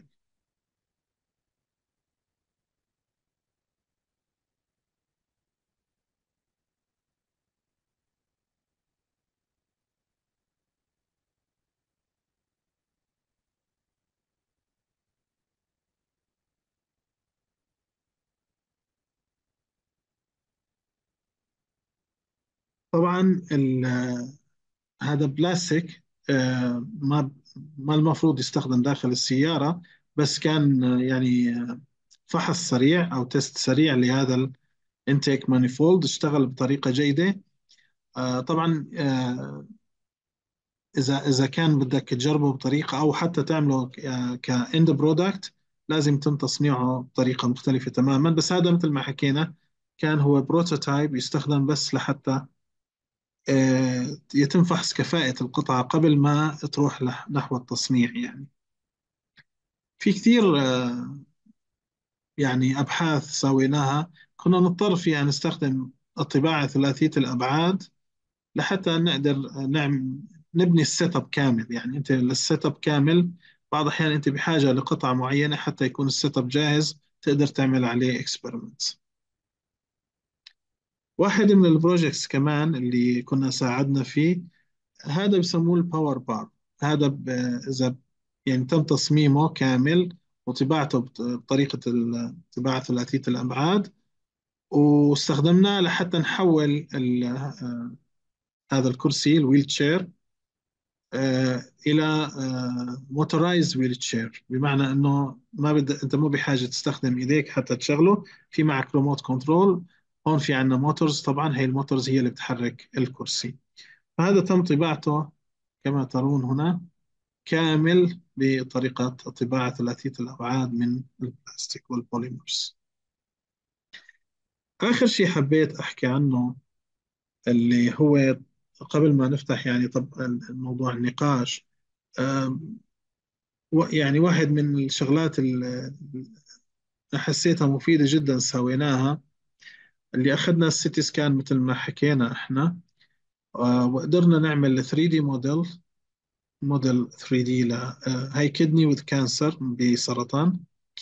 طبعا هذا بلاستيك، ما المفروض يستخدم داخل السيارة، بس كان يعني فحص سريع أو تست سريع لهذا الانتيك مانيفولد اشتغل بطريقة جيدة. طبعا إذا كان بدك تجربه بطريقة أو حتى تعمله كإند برودكت، لازم يتم تصنيعه بطريقة مختلفة تماما. بس هذا مثل ما حكينا كان هو بروتوتايب يستخدم بس لحتى يتم فحص كفاءة القطعة قبل ما تروح نحو التصنيع يعني. في كثير يعني أبحاث سويناها كنا نضطر فيها نستخدم الطباعة ثلاثية الأبعاد لحتى نقدر نبني السيت اب كامل. يعني أنت للسيت اب كامل بعض الأحيان أنت بحاجة لقطعة معينة حتى يكون السيت اب جاهز تقدر تعمل عليه اكسبيرمنتس. واحد من البروجكتس كمان اللي كنا ساعدنا فيه هذا بسموه الباور بار. هذا إذا يعني تم تصميمه كامل وطباعته بطريقة الطباعة ثلاثية الأبعاد، واستخدمناه لحتى نحول هذا الكرسي الويل تشير إلى موتورايز ويل تشير. بمعنى أنه ما أنت مو بحاجة تستخدم إيديك حتى تشغله، في معك ريموت كنترول. هون في عندنا موتورز، طبعا هي الموتورز هي اللي بتحرك الكرسي. فهذا تم طباعته كما ترون هنا كامل بطريقة طباعة ثلاثية الأبعاد من البلاستيك والبوليمرز. آخر شيء حبيت أحكي عنه اللي هو قبل ما نفتح يعني طب الموضوع النقاش، يعني واحد من الشغلات اللي حسيتها مفيدة جدا سويناها، اللي أخذنا السيتي سكان مثل ما حكينا إحنا، وقدرنا نعمل 3D موديل 3D هاي كدني وذ كانسر بسرطان،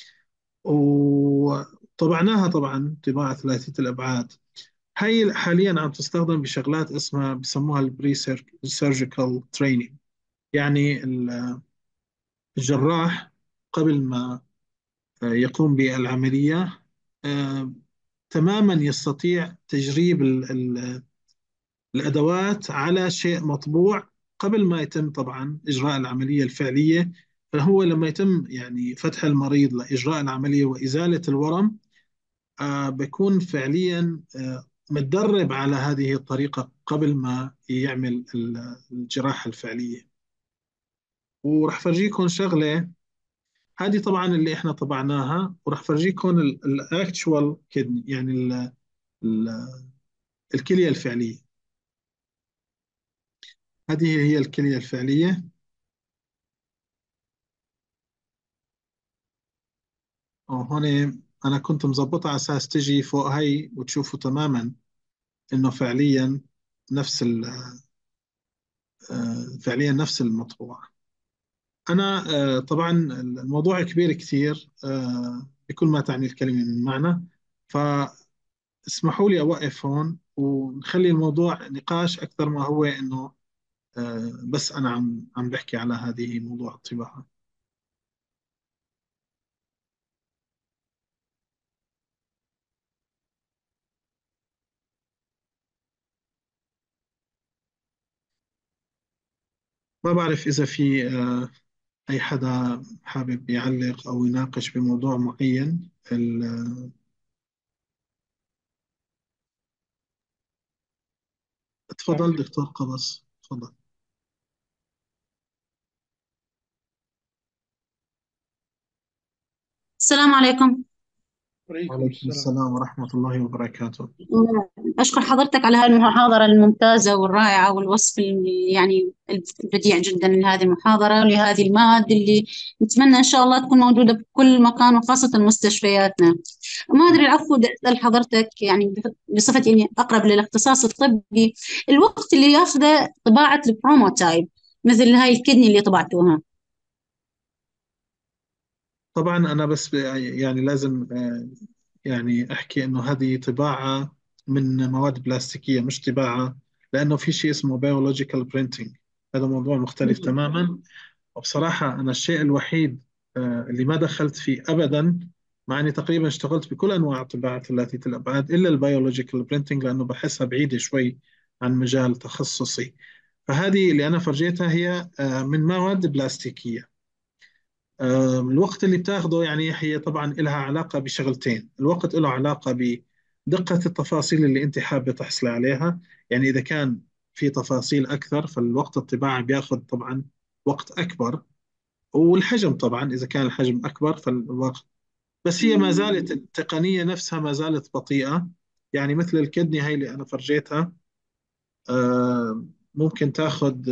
وطبعناها طبعا طباعة ثلاثية الأبعاد. هاي حاليا عم تستخدم بشغلات اسمها بسموها البري سيرجيكال تريننج. يعني الجراح قبل ما يقوم بالعملية آه، تماما يستطيع تجريب الأدوات على شيء مطبوع قبل ما يتم طبعا إجراء العملية الفعلية. فهو لما يتم يعني فتح المريض لإجراء العملية وإزالة الورم، بيكون فعليا متدرب على هذه الطريقة قبل ما يعمل الجراحة الفعلية. وراح فرجيكم شغلة، هذه طبعا اللي احنا طبعناها، وراح فرجيكم الاكتشوال كدني، يعني ال- الكلية الفعلية. هذه هي الكلية الفعلية. وهون أنا كنت مظبطها على أساس تجي فوق هي وتشوفوا تماما إنه فعليا نفس فعليا نفس المطبوع. أنا طبعا الموضوع كبير كثير بكل ما تعني الكلمة من معنى، فاسمحوا لي أوقف هون ونخلي الموضوع نقاش أكثر ما هو إنه بس أنا عم بحكي على هذه موضوع الطباعة. ما بعرف إذا في أي حدا حابب يعلق أو يناقش بموضوع معين. تفضل دكتور قبص، تفضل. السلام عليكم. عليكم وعليكم السلام. السلام ورحمة الله وبركاته. أشكر حضرتك على هذه المحاضرة الممتازة والرائعة والوصف يعني البديع جدا لهذه المحاضرة ولهذه المواد اللي نتمنى إن شاء الله تكون موجودة بكل مكان وخاصة مستشفياتنا. ما أدري، العفو، بدي أسأل حضرتك يعني بصفتي إني أقرب للاختصاص الطبي، الوقت اللي ياخذه طباعة البروموتايب مثل هاي الكدني اللي طبعتوها. طبعا أنا بس يعني لازم يعني أحكي إنه هذه طباعة من مواد بلاستيكية، مش طباعة، لأنه في شيء اسمه biological printing. هذا موضوع مختلف تماما. وبصراحة أنا الشيء الوحيد اللي ما دخلت فيه أبدا، مع أني تقريبا اشتغلت بكل أنواع الطباعة ثلاثية الأبعاد إلا البيولوجيكال برينتينج، لأنه بحسها بعيدة شوي عن مجال تخصصي. فهذه اللي أنا فرجيتها هي من مواد بلاستيكية. الوقت اللي بتاخده يعني هي طبعا لها علاقة بشغلتين. الوقت له علاقة بدقة التفاصيل اللي أنت حابة تحصلي عليها. يعني إذا كان في تفاصيل أكثر فالوقت الطباعي بياخذ طبعا وقت أكبر. والحجم طبعا، إذا كان الحجم أكبر فالوقت. بس هي ما زالت التقنية نفسها ما زالت بطيئة. يعني مثل الكدني هاي اللي أنا فرجيتها ممكن تاخذ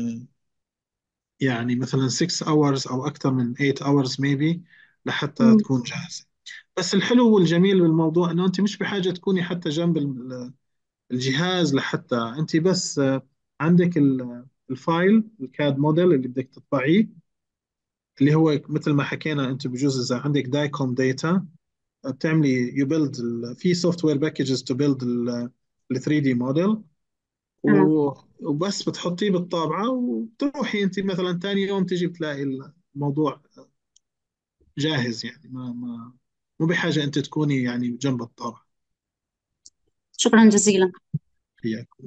يعني مثلا 6 hours أو أكثر من 8 hours maybe لحتى مم. تكون جاهزة. بس الحلو والجميل بالموضوع أنه أنت مش بحاجة تكوني حتى جنب الجهاز، لحتى أنت بس عندك الفايل الكاد موديل اللي بدك تطبعيه، اللي هو مثل ما حكينا. أنت بجوز إذا عندك دايكوم داتا بتعملي يو بيلد في سوفت وير باكجز تو بيلد ال 3 دي موديل، تمام. وبس بتحطيه بالطابعة وبتروحي أنت مثلا ثاني يوم تيجي بتلاقي الموضوع جاهز. يعني مو بحاجة أنت تكوني يعني جنب الطابعة. شكرا جزيلا. حياكم.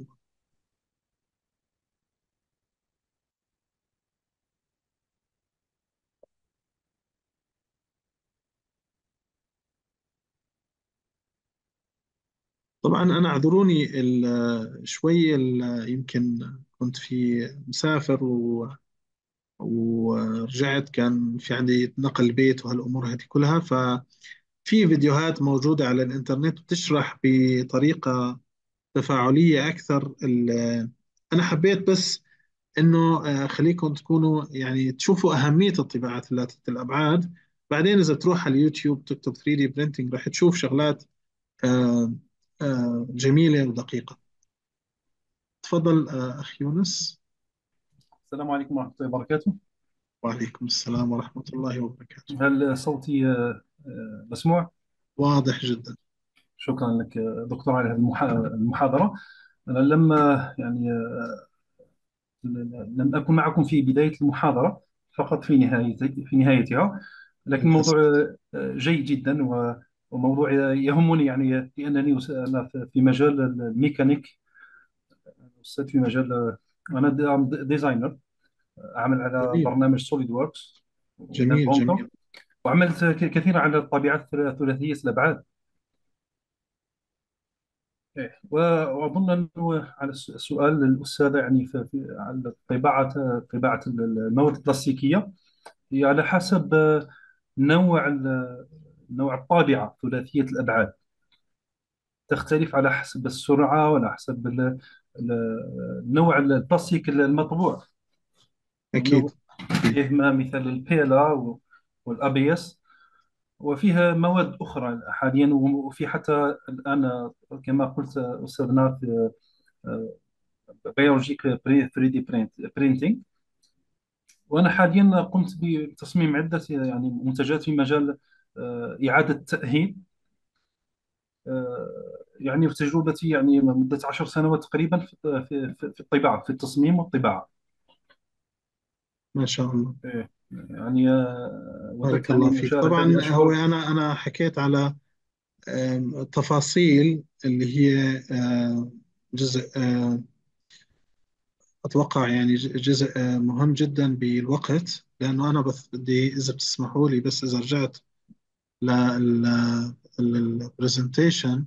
طبعا أنا اعذروني شوي يمكن كنت في مسافر ورجعت، كان في عندي نقل بيت وهالأمور هذه كلها. ففي فيديوهات موجودة على الإنترنت بتشرح بطريقة تفاعلية أكثر أنا حبيت بس إنه خليكم تكونوا يعني تشوفوا أهمية الطباعة ثلاثية الأبعاد. بعدين إذا تروح على اليوتيوب تكتب 3D printing راح تشوف شغلات آه، جميلة ودقيقة. تفضل أخ يونس. السلام عليكم ورحمة الله وبركاته. وعليكم السلام ورحمة الله وبركاته. هل صوتي مسموع؟ واضح جدا. شكرا لك دكتور على هذه المحاضرة. أنا يعني لم أكن معكم في بداية المحاضرة، فقط في نهايتها. لكن الموضوع للأسف. جيد جدا وموضوع يهمني، يعني لأنني أنا في مجال الميكانيك، أستاذ في مجال، أنا ديزاينر، أعمل على جميل برنامج سوليد ووركس من جميل البونكا، جميل. وعملت كثيرا على الطابعات الثلاثية الأبعاد. وأظن أنه على سؤال الأستاذة، يعني على طباعة المواد البلاستيكية، هي على حسب نوع نوع الطابعة ثلاثية الأبعاد. تختلف على حسب السرعة وعلى حسب نوع البلاستيك المطبوع. أكيد لأنه أكيد. فيه مثل البيلا والأبي اس، وفيها مواد أخرى حاليا، وفي حتى الآن كما قلت أستاذنا في بيولوجيك 3 دي برينتينج. وأنا حاليا قمت بتصميم عدة يعني منتجات في مجال إعادة تأهيل. يعني في تجربتي يعني مدة 10 سنوات تقريبا في الطباعة، في التصميم والطباعة. ما شاء الله. يعني وددت بارك يعني الله فيك. المشاركة طبعا هو لأشكر. أنا حكيت على تفاصيل اللي هي جزء أتوقع يعني جزء مهم جدا بالوقت، لأنه أنا بس بدي إذا بتسمحوا لي، بس إذا رجعت للبرزنتيشن،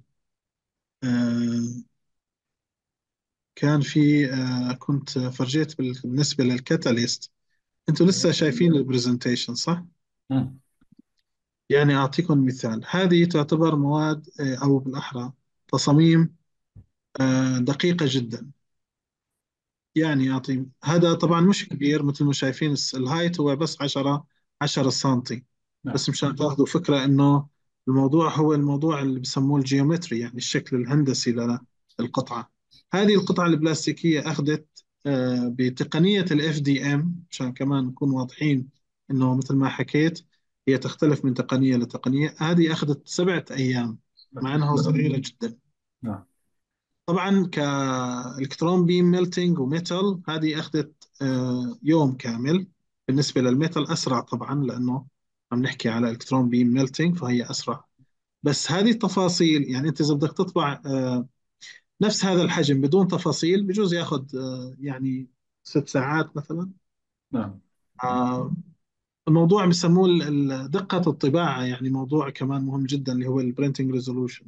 كان في كنت فرجيت بالنسبة للكاتاليست. أنتوا لسه شايفين البرزنتيشن صح؟ مم. يعني أعطيكم مثال. هذه تعتبر مواد أو بالأحرى تصاميم دقيقة جدا. يعني أعطي هذا طبعا مش كبير مثل ما شايفين، الهايت هو بس 10 سنتي. نعم. بس مشان تاخذوا فكرة إنه الموضوع هو الموضوع اللي بسموه الجيومتري، يعني الشكل الهندسي للقطعة. هذه القطعة البلاستيكية أخذت بتقنية الاف دي ام، عشان كمان نكون واضحين إنه مثل ما حكيت هي تختلف من تقنية لتقنية. هذه أخذت 7 أيام مع أنها صغيرة جدا. نعم. طبعا كالكترون بيم ميلتينج وميتال هذه اخذت يوم كامل. بالنسبه للميتال اسرع طبعا، لانه عم نحكي على الكترون بيم ميلتينج فهي اسرع. بس هذه التفاصيل، يعني انت اذا بدك تطبع نفس هذا الحجم بدون تفاصيل بجوز ياخذ يعني 6 ساعات مثلا. نعم. آه، الموضوع بسموه دقة الطباعة، يعني موضوع كمان مهم جدا اللي هو البرينتنج ريزولوشن.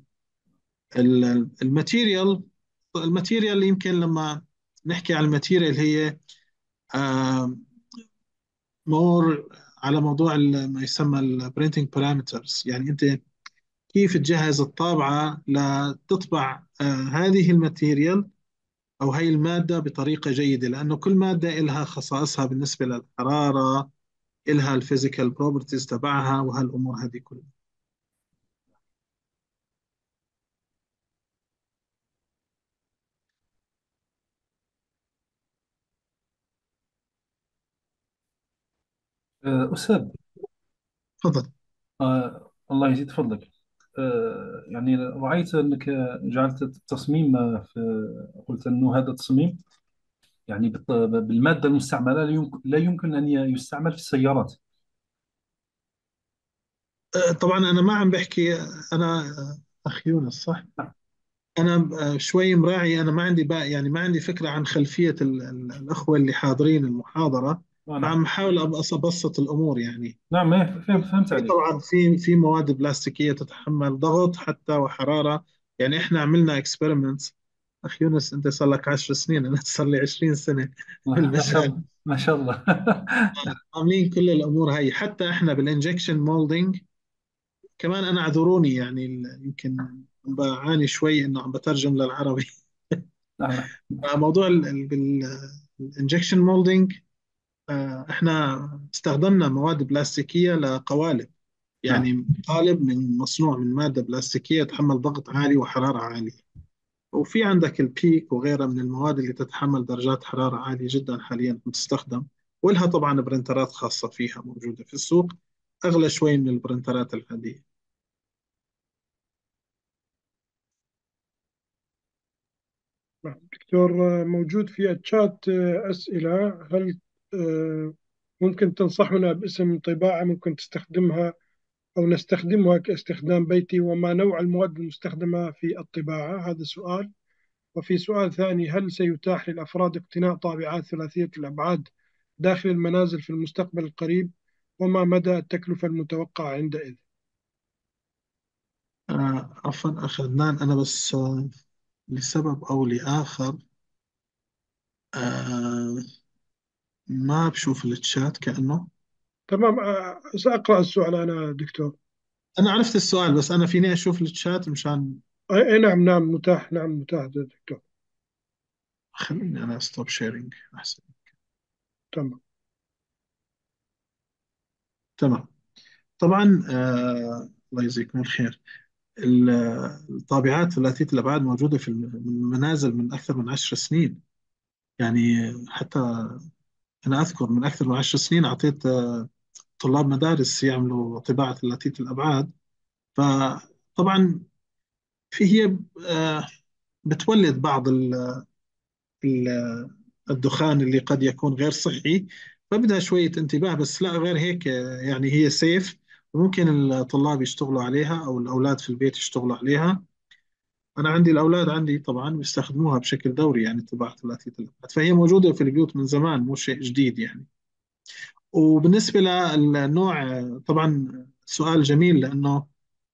الماتيريال يمكن لما نحكي على الماتيريال هي مور على موضوع ما يسمى البرينتنج بارامترز. يعني انت كيف تجهز الطابعة لتطبع هذه الماتيريال او هاي المادة بطريقة جيدة، لانه كل مادة لها خصائصها بالنسبة للحرارة، لها الفيزيكال بروبرتيز تبعها وهالامور هذه كلها. أستاذ، تفضل. الله يزيد فضلك. يعني رأيت أنك جعلت التصميم قلت أنه هذا التصميم يعني بالمادة المستعملة لا يمكن أن يستعمل في السيارات. طبعا انا ما عم بحكي انا اخ يونس صح. أنا شوي مراعي، أنا ما عندي بقى يعني ما عندي فكرة عن خلفية الأخوة اللي حاضرين المحاضرة. نعم. فعم بحاول أبسط الأمور يعني. نعم، فهمت في عليك. طبعا في مواد بلاستيكية تتحمل ضغط حتى وحرارة. يعني إحنا عملنا اكسبيرمنتس. أخ يونس أنت صار لك 10 سنين، أنا صار لي 20 سنة في ما شاء المجال. الله، ما شاء الله. عاملين كل الأمور هاي، حتى إحنا بالإنجكشن مولدينج كمان. أنا اعذروني يعني يمكن بعاني شوي إنه عم بترجم للعربي. نعم. موضوع الانجكشن مولدينج احنا استخدمنا مواد بلاستيكية لقوالب. نعم. يعني قالب مصنوع من مادة بلاستيكية تحمل ضغط عالي وحرارة عالية. وفي عندك البيك وغيرها من المواد اللي تتحمل درجات حرارة عالية جدا حاليا بتستخدم. ولها طبعا برنترات خاصة فيها موجودة في السوق، أغلى شوي من البرنترات العادية. نعم. دكتور، موجود في الشات أسئلة. هل ممكن تنصحنا باسم طباعة ممكن تستخدمها أو نستخدمها كاستخدام بيتي، وما نوع المواد المستخدمة في الطباعة؟ هذا سؤال. وفي سؤال ثاني: هل سيتاح للأفراد اقتناء طابعات ثلاثية الأبعاد داخل المنازل في المستقبل القريب؟ وما مدى التكلفة المتوقعة عندئذ؟ عفوا أخ عدنان، أنا بس لسبب أو لآخر آه ما بشوف التشات كأنه. تمام. سأقرأ السؤال أنا دكتور. أنا عرفت السؤال، بس أنا فيني أشوف التشات مشان. نعم نعم متاح، نعم متاح دكتور. خليني أنا ستوب شيرينج أحسن. تمام. تمام. طبعا الله يجزيكم الخير. ال- الطابعات ثلاثية الأبعاد موجودة في المنازل من أكثر من 10 سنين. يعني حتى أنا أذكر من أكثر من 10 سنين أعطيت طلاب مدارس يعملوا طباعة ثلاثية الأبعاد. فطبعا هي آه، بتولد بعض ال- الدخان اللي قد يكون غير صحي، فبدها شوية انتباه. بس لا غير هيك يعني هي سيف، وممكن الطلاب يشتغلوا عليها أو الأولاد في البيت يشتغلوا عليها. أنا عندي الأولاد عندي طبعا بيستخدموها بشكل دوري، يعني طباعة ثلاثية الأبعاد، فهي موجودة في البيوت من زمان، مو شيء جديد يعني. وبالنسبة للنوع طبعا سؤال جميل، لأنه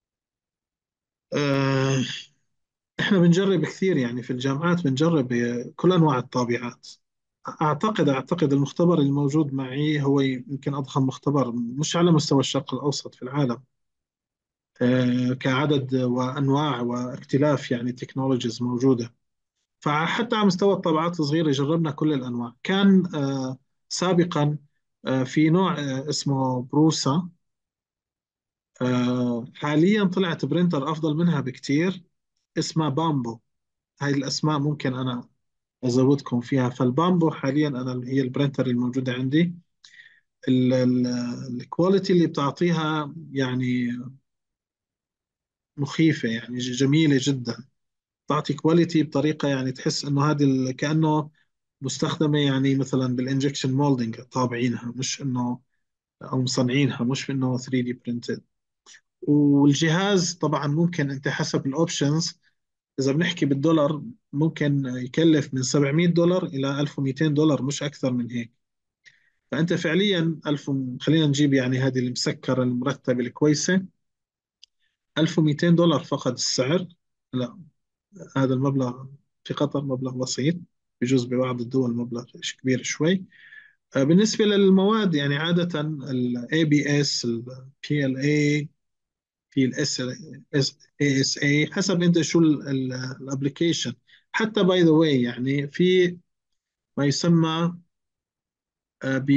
آه، احنا بنجرب كثير يعني في الجامعات، بنجرب كل انواع الطابعات. اعتقد المختبر الموجود معي هو يمكن اضخم مختبر مش على مستوى الشرق الاوسط في العالم، كعدد وانواع واختلاف يعني تكنولوجيز موجوده. فحتى على مستوى الطابعات الصغيره جربنا كل الانواع. كان سابقا في نوع اسمه بروسا. حاليا طلعت برينتر افضل منها بكثير، اسمها بامبو. هاي الاسماء ممكن انا ازودكم فيها. فالبامبو حاليا انا هي البرنتر الموجوده عندي. الكواليتي اللي بتعطيها يعني مخيفه، يعني جميله جدا. تعطي كواليتي بطريقه يعني تحس انه هذه كانه مستخدمه يعني مثلا بالانجكشن مولدنج طابعينها، مش انه او مصنعينها، مش انه 3 دي برنتد. والجهاز طبعا ممكن انت حسب الاوبشنز، اذا بنحكي بالدولار ممكن يكلف من $700 الى $1200، مش اكثر من هيك. فأنت فعليا خلينا نجيب يعني هذه المسكرة المرتبة الكويسة، $1200 فقط السعر. لا، هذا المبلغ في قطر مبلغ بسيط، بجوز ببعض الدول مبلغ كبير شوي. بالنسبة للمواد يعني عادة ال ABS، ال PLA، في ال ASA، حسب انت شو الابلكيشن. حتى باي ذا واي يعني في ما يسمى ب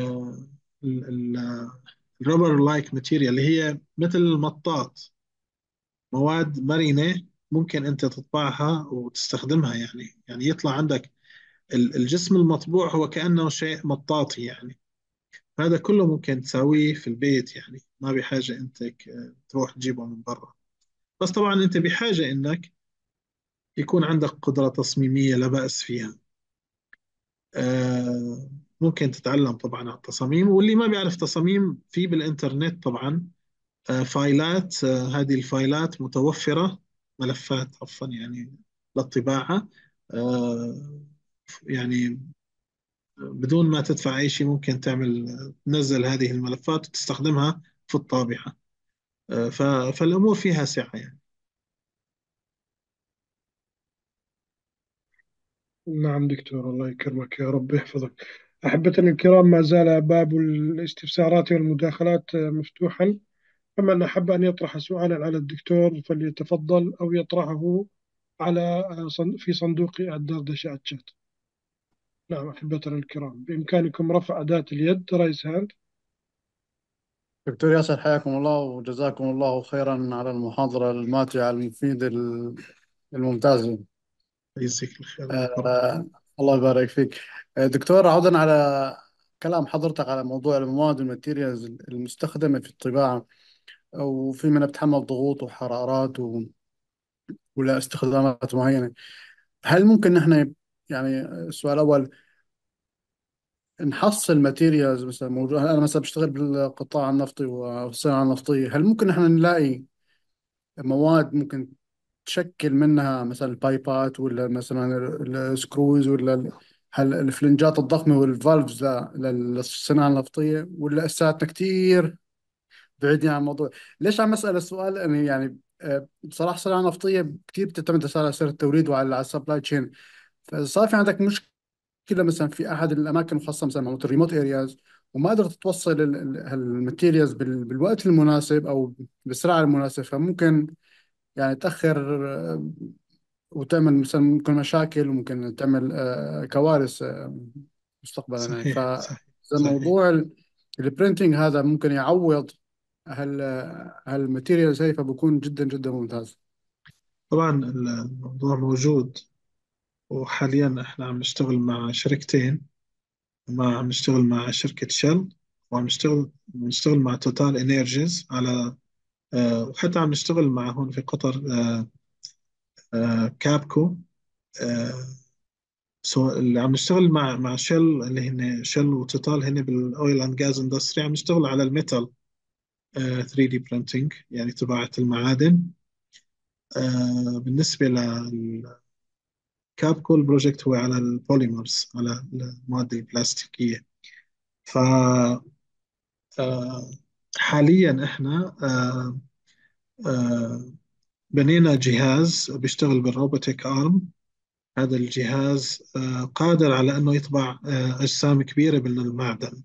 الربر لايك ماتيريال، اللي هي مثل المطاط، مواد مرنة ممكن أنت تطبعها وتستخدمها. يعني يطلع عندك الجسم المطبوع هو كأنه شيء مطاطي يعني. هذا كله ممكن تساويه في البيت، يعني ما بحاجة أنت تروح تجيبه من برا. بس طبعا أنت بحاجة أنك يكون عندك قدرة تصميمية لا بأس فيها. ممكن تتعلم طبعا على التصاميم، واللي ما بيعرف تصاميم في بالإنترنت طبعا فايلات. هذه الفايلات متوفرة، ملفات عفوا يعني للطباعة. آه، يعني بدون ما تدفع أي شيء ممكن تنزل هذه الملفات وتستخدمها في الطابعة. فالأمور فيها سعة يعني. نعم دكتور، الله يكرمك يا رب يحفظك. أحبتنا الكرام، ما زال باب الاستفسارات والمداخلات مفتوحا. فمن أحب أن يطرح سؤالا على الدكتور فليتفضل، أو يطرحه على في صندوق الدردشة الشات. نعم أحبتنا الكرام، بإمكانكم رفع أداة اليد رايز هاند. دكتور ياسر، حياكم الله وجزاكم الله خيرا على المحاضرة الماتعة المفيدة الممتازة. يجزيك الخير ويحفظك. آه الله يبارك فيك. دكتور، عودا على كلام حضرتك على موضوع المواد والماتيريالز المستخدمة في الطباعة، وفي منها بتحمل ضغوط وحرارات ولا استخدامات معينة. هل ممكن نحن، يعني السؤال الأول، نحصل ماتيريالز مثلا موجود؟ أنا مثلا بشتغل بالقطاع النفطي والصناعة النفطية، هل ممكن نحن نلاقي مواد ممكن تشكل منها مثلا البايبات، ولا مثلا السكروز، ولا الفلنجات الضخمة والفالفز للصناعة النفطية، ولا لساتنا كثير بعيدين عن الموضوع؟ ليش عم أسأل السؤال؟ أنا يعني بصراحة الصناعة النفطية كثير بتعتمد على سعر التوريد وعلى السبلاي تشين. فصار في عندك مشكلة مثلا في أحد الأماكن الخاصة مثلا مثل الريموت ارياز، وما قدرت توصل الماتيريالز بالوقت المناسب أو بالسرعة المناسبة، فممكن يعني تأخر، وتعمل مثلا ممكن مشاكل، وممكن تعمل كوارث مستقبلا يعني. صحيح فإذا صحيح صحيح. موضوع البرينتينج هذا ممكن يعوض هالماتيريالز هي، فبكون جدا جدا ممتاز. طبعا الموضوع موجود، وحاليا احنا عم نشتغل مع شركتين. عم نشتغل مع شركة شell، وعم نشتغل مع توتال انرجيز على وحتى عم نشتغل مع هون في قطر كابكو. آه، اللي عم نشتغل مع شell، اللي هن شell وتوتال، هن بالاويل اند جاز اندستري. عم نشتغل على الميتال 3 دي برينتينج، يعني تبعت المعادن. بالنسبة للكابكو البروجكت هو على البوليمرز، على المواد البلاستيكية. ف آه، حاليا احنا آه، بنينا جهاز بيشتغل بالروبوتيك ارم. هذا الجهاز قادر على انه يطبع اجسام كبيره من المعدن.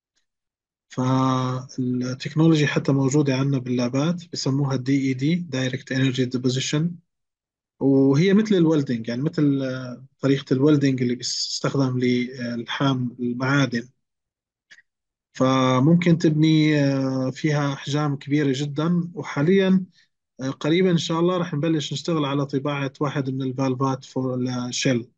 فالتكنولوجي حتى موجوده عندنا باللابات، بسموها دي اي دي، دايركت انرجي ديبوزيشن. وهي مثل الويلدنج، يعني مثل طريقه الويلدنج اللي بيستخدم للحام المعادن. فممكن تبني فيها احجام كبيره جدا. وحاليا قريبا ان شاء الله راح نبلش نشتغل على طباعه واحد من الفالفات فور لشيل.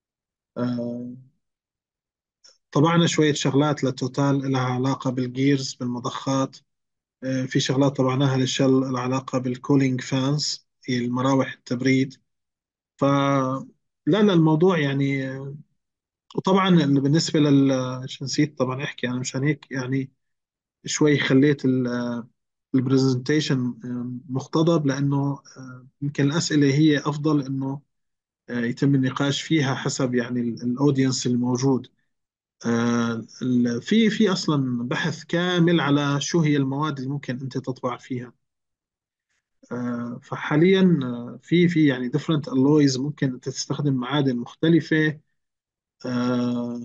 طبعنا شوية شغلات للتوتال لها علاقة بالجيرز، بالمضخات. في شغلات طبعناها للشل لها علاقة بالكولينج فانز، هي المراوح التبريد. ف لا الموضوع يعني وطبعا بالنسبة شو نسيت طبعا احكي، انا مشان هيك يعني شوي خليت البرزنتيشن مقتضب، لانه يمكن الاسئلة هي افضل انه يتم النقاش فيها حسب يعني الاودينس الموجود. في اصلا بحث كامل على شو هي المواد اللي ممكن انت تطبع فيها. فحاليا في يعني different alloys، ممكن انت تستخدم معادن مختلفة. آه،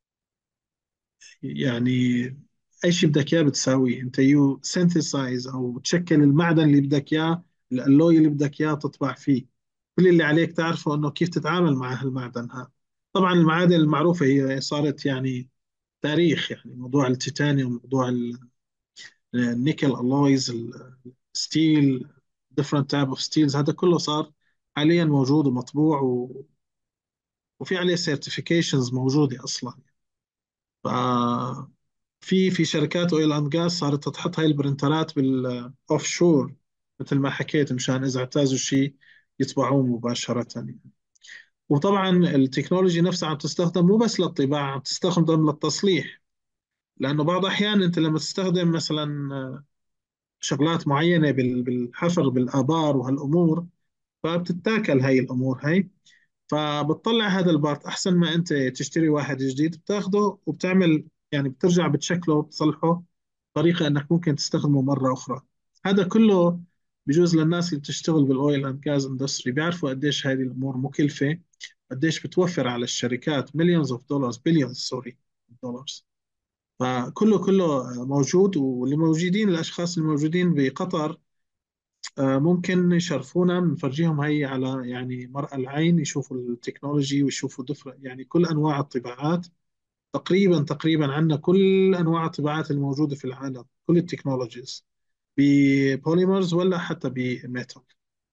يعني اي شيء بدك اياه بتساويه انت، يو synthesize او تشكل المعدن اللي بدك اياه، الالوي اللي بدك اياه تطبع فيه. كل اللي عليك تعرفه انه كيف تتعامل مع هالمعدن هذا. طبعا المعادن المعروفة هي صارت يعني تاريخ، يعني موضوع التيتانيوم، موضوع النيكل الويز، الستيل، different type of steels، هذا كله صار حاليا موجود ومطبوع وفي عليه certifications موجودة أصلا. ف في شركات اويل اند جاز صارت تحط هاي البرنترات بالاوف شور، مثل ما حكيت، مشان اذا اعتازوا شيء يطبعوه مباشرة يعني. وطبعا التكنولوجي نفسها عم تستخدم مو بس للطباعة، عم تستخدم للتصليح. لأنه بعض الأحيان أنت لما تستخدم مثلا شغلات معينة بالحفر بالآبار وهالأمور، فبتتاكل هاي الأمور هاي. فبتطلع هذا البارت أحسن ما أنت تشتري واحد جديد، بتاخده وبتعمل يعني بترجع بتشكله وبتصلحه طريقة أنك ممكن تستخدمه مرة أخرى. هذا كله بجوز للناس اللي بتشتغل بالأويل أند جاز اندستري بيعرفوا قديش هذه الأمور مكلفة، قديش بتوفر على الشركات مليونز اوف دولارز، بليونز سوري دولارز. فكله موجود. واللي موجودين الأشخاص الموجودين بقطر ممكن يشرفونا، نفرجيهم هي على يعني مرأى العين، يشوفوا التكنولوجي ويشوفوا يعني كل أنواع الطباعات. تقريبا عندنا كل أنواع الطباعات الموجودة في العالم، كل التكنولوجيز، ببوليمرز ولا حتى بميتال.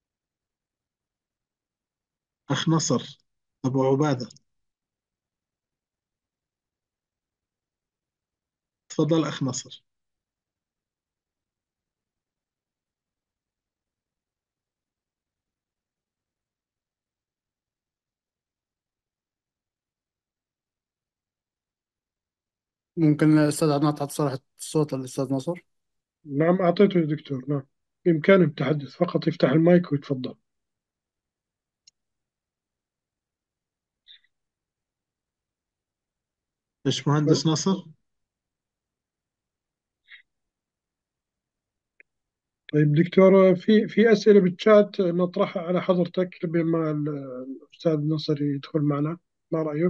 أخ نصر، أبو عبادة، تفضل أخ نصر. ممكن الأستاذ عدنان تعطي صراحة الصوت للأستاذ نصر؟ نعم أعطيته يا دكتور، نعم بإمكانه التحدث، فقط يفتح المايك ويتفضل. إيش مهندس نصر؟ طيب دكتور، في أسئلة بالشات نطرحها على حضرتك بما الأستاذ نصر يدخل معنا، ما رأيك؟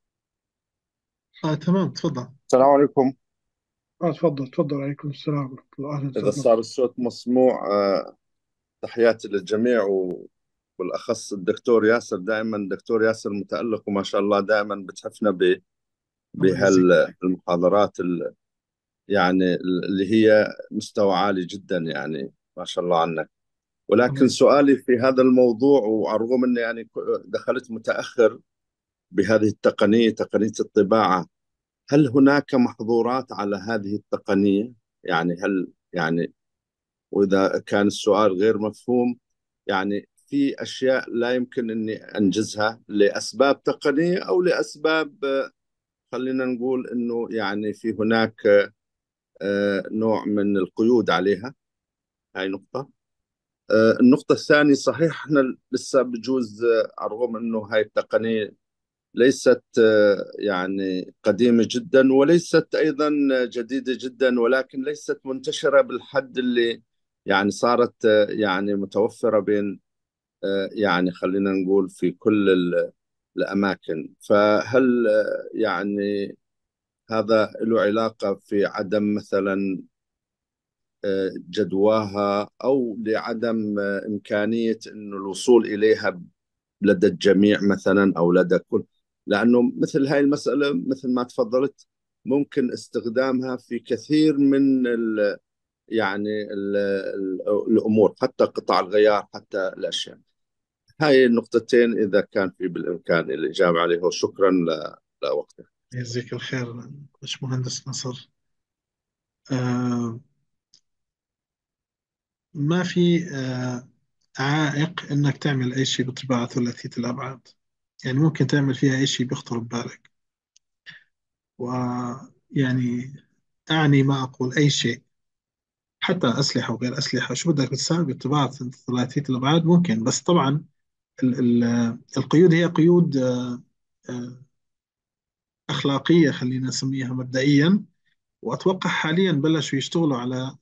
تمام، تفضل. السلام عليكم. تفضل تفضل، عليكم السلام ورحمة الله، أهلا إذا أستاذ صار نصر. الصوت مسموع، تحياتي للجميع، وبالأخص الدكتور ياسر. دائما الدكتور ياسر متألق، وما شاء الله دائما بتحفنا الله يجزيك. بهالمحاضرات يعني اللي هي مستوى عالي جدا، يعني ما شاء الله عنك. الله ولكن يجزيك. سؤالي في هذا الموضوع، وعلى الرغم أني يعني دخلت متأخر بهذه التقنية، تقنية الطباعة، هل هناك محظورات على هذه التقنية؟ يعني هل يعني، وإذا كان السؤال غير مفهوم، يعني في أشياء لا يمكن أني أنجزها لأسباب تقنية أو لأسباب، خلينا نقول أنه يعني في هناك نوع من القيود عليها. هاي نقطة. النقطة الثانية، صحيح احنا لسه بجوز، على الرغم أنه هاي التقنية ليست يعني قديمة جدا، وليست أيضا جديدة جدا، ولكن ليست منتشرة بالحد اللي يعني صارت يعني متوفرة بين يعني خلينا نقول في كل الأماكن. فهل يعني هذا له علاقة في عدم مثلا جدواها، أو لعدم إمكانية إنه الوصول إليها لدى الجميع مثلا، أو لدى كل، لأنه مثل هاي المسألة مثل ما تفضلت ممكن استخدامها في كثير من يعني الأمور، حتى قطع الغيار، حتى الأشياء. هاي النقطتين إذا كان في بالإمكان الإجابة عليها، وشكرا لوقتك. يجزيك الخير باشمهندس نصر. آه ما في عائق انك تعمل اي شيء بطباعة ثلاثية الابعاد. يعني ممكن تعمل فيها اي شيء بيخطر ببالك. ويعني اعني ما اقول اي شيء، حتى اسلحة وغير اسلحة، شو بدك بتساوي بطباعة ثلاثية الابعاد ممكن. بس طبعا القيود هي قيود آه، اخلاقية، خلينا نسميها مبدئيا. واتوقع حاليا بلشوا يشتغلوا على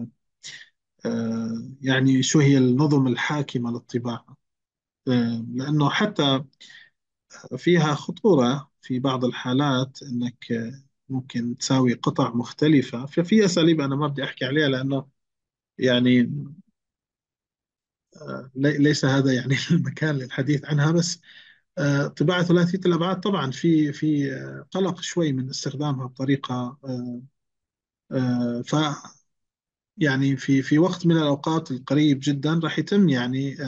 يعني شو هي النظم الحاكمة للطباعة. لأنه حتى فيها خطورة في بعض الحالات، أنك ممكن تساوي قطع مختلفة. ففي أساليب أنا ما بدي أحكي عليها، لأنه يعني ليس هذا يعني المكان للحديث عنها. بس طباعة ثلاثية الأبعاد طبعا في قلق شوي من استخدامها بطريقة ف يعني في وقت من الأوقات القريب جدا راح يتم يعني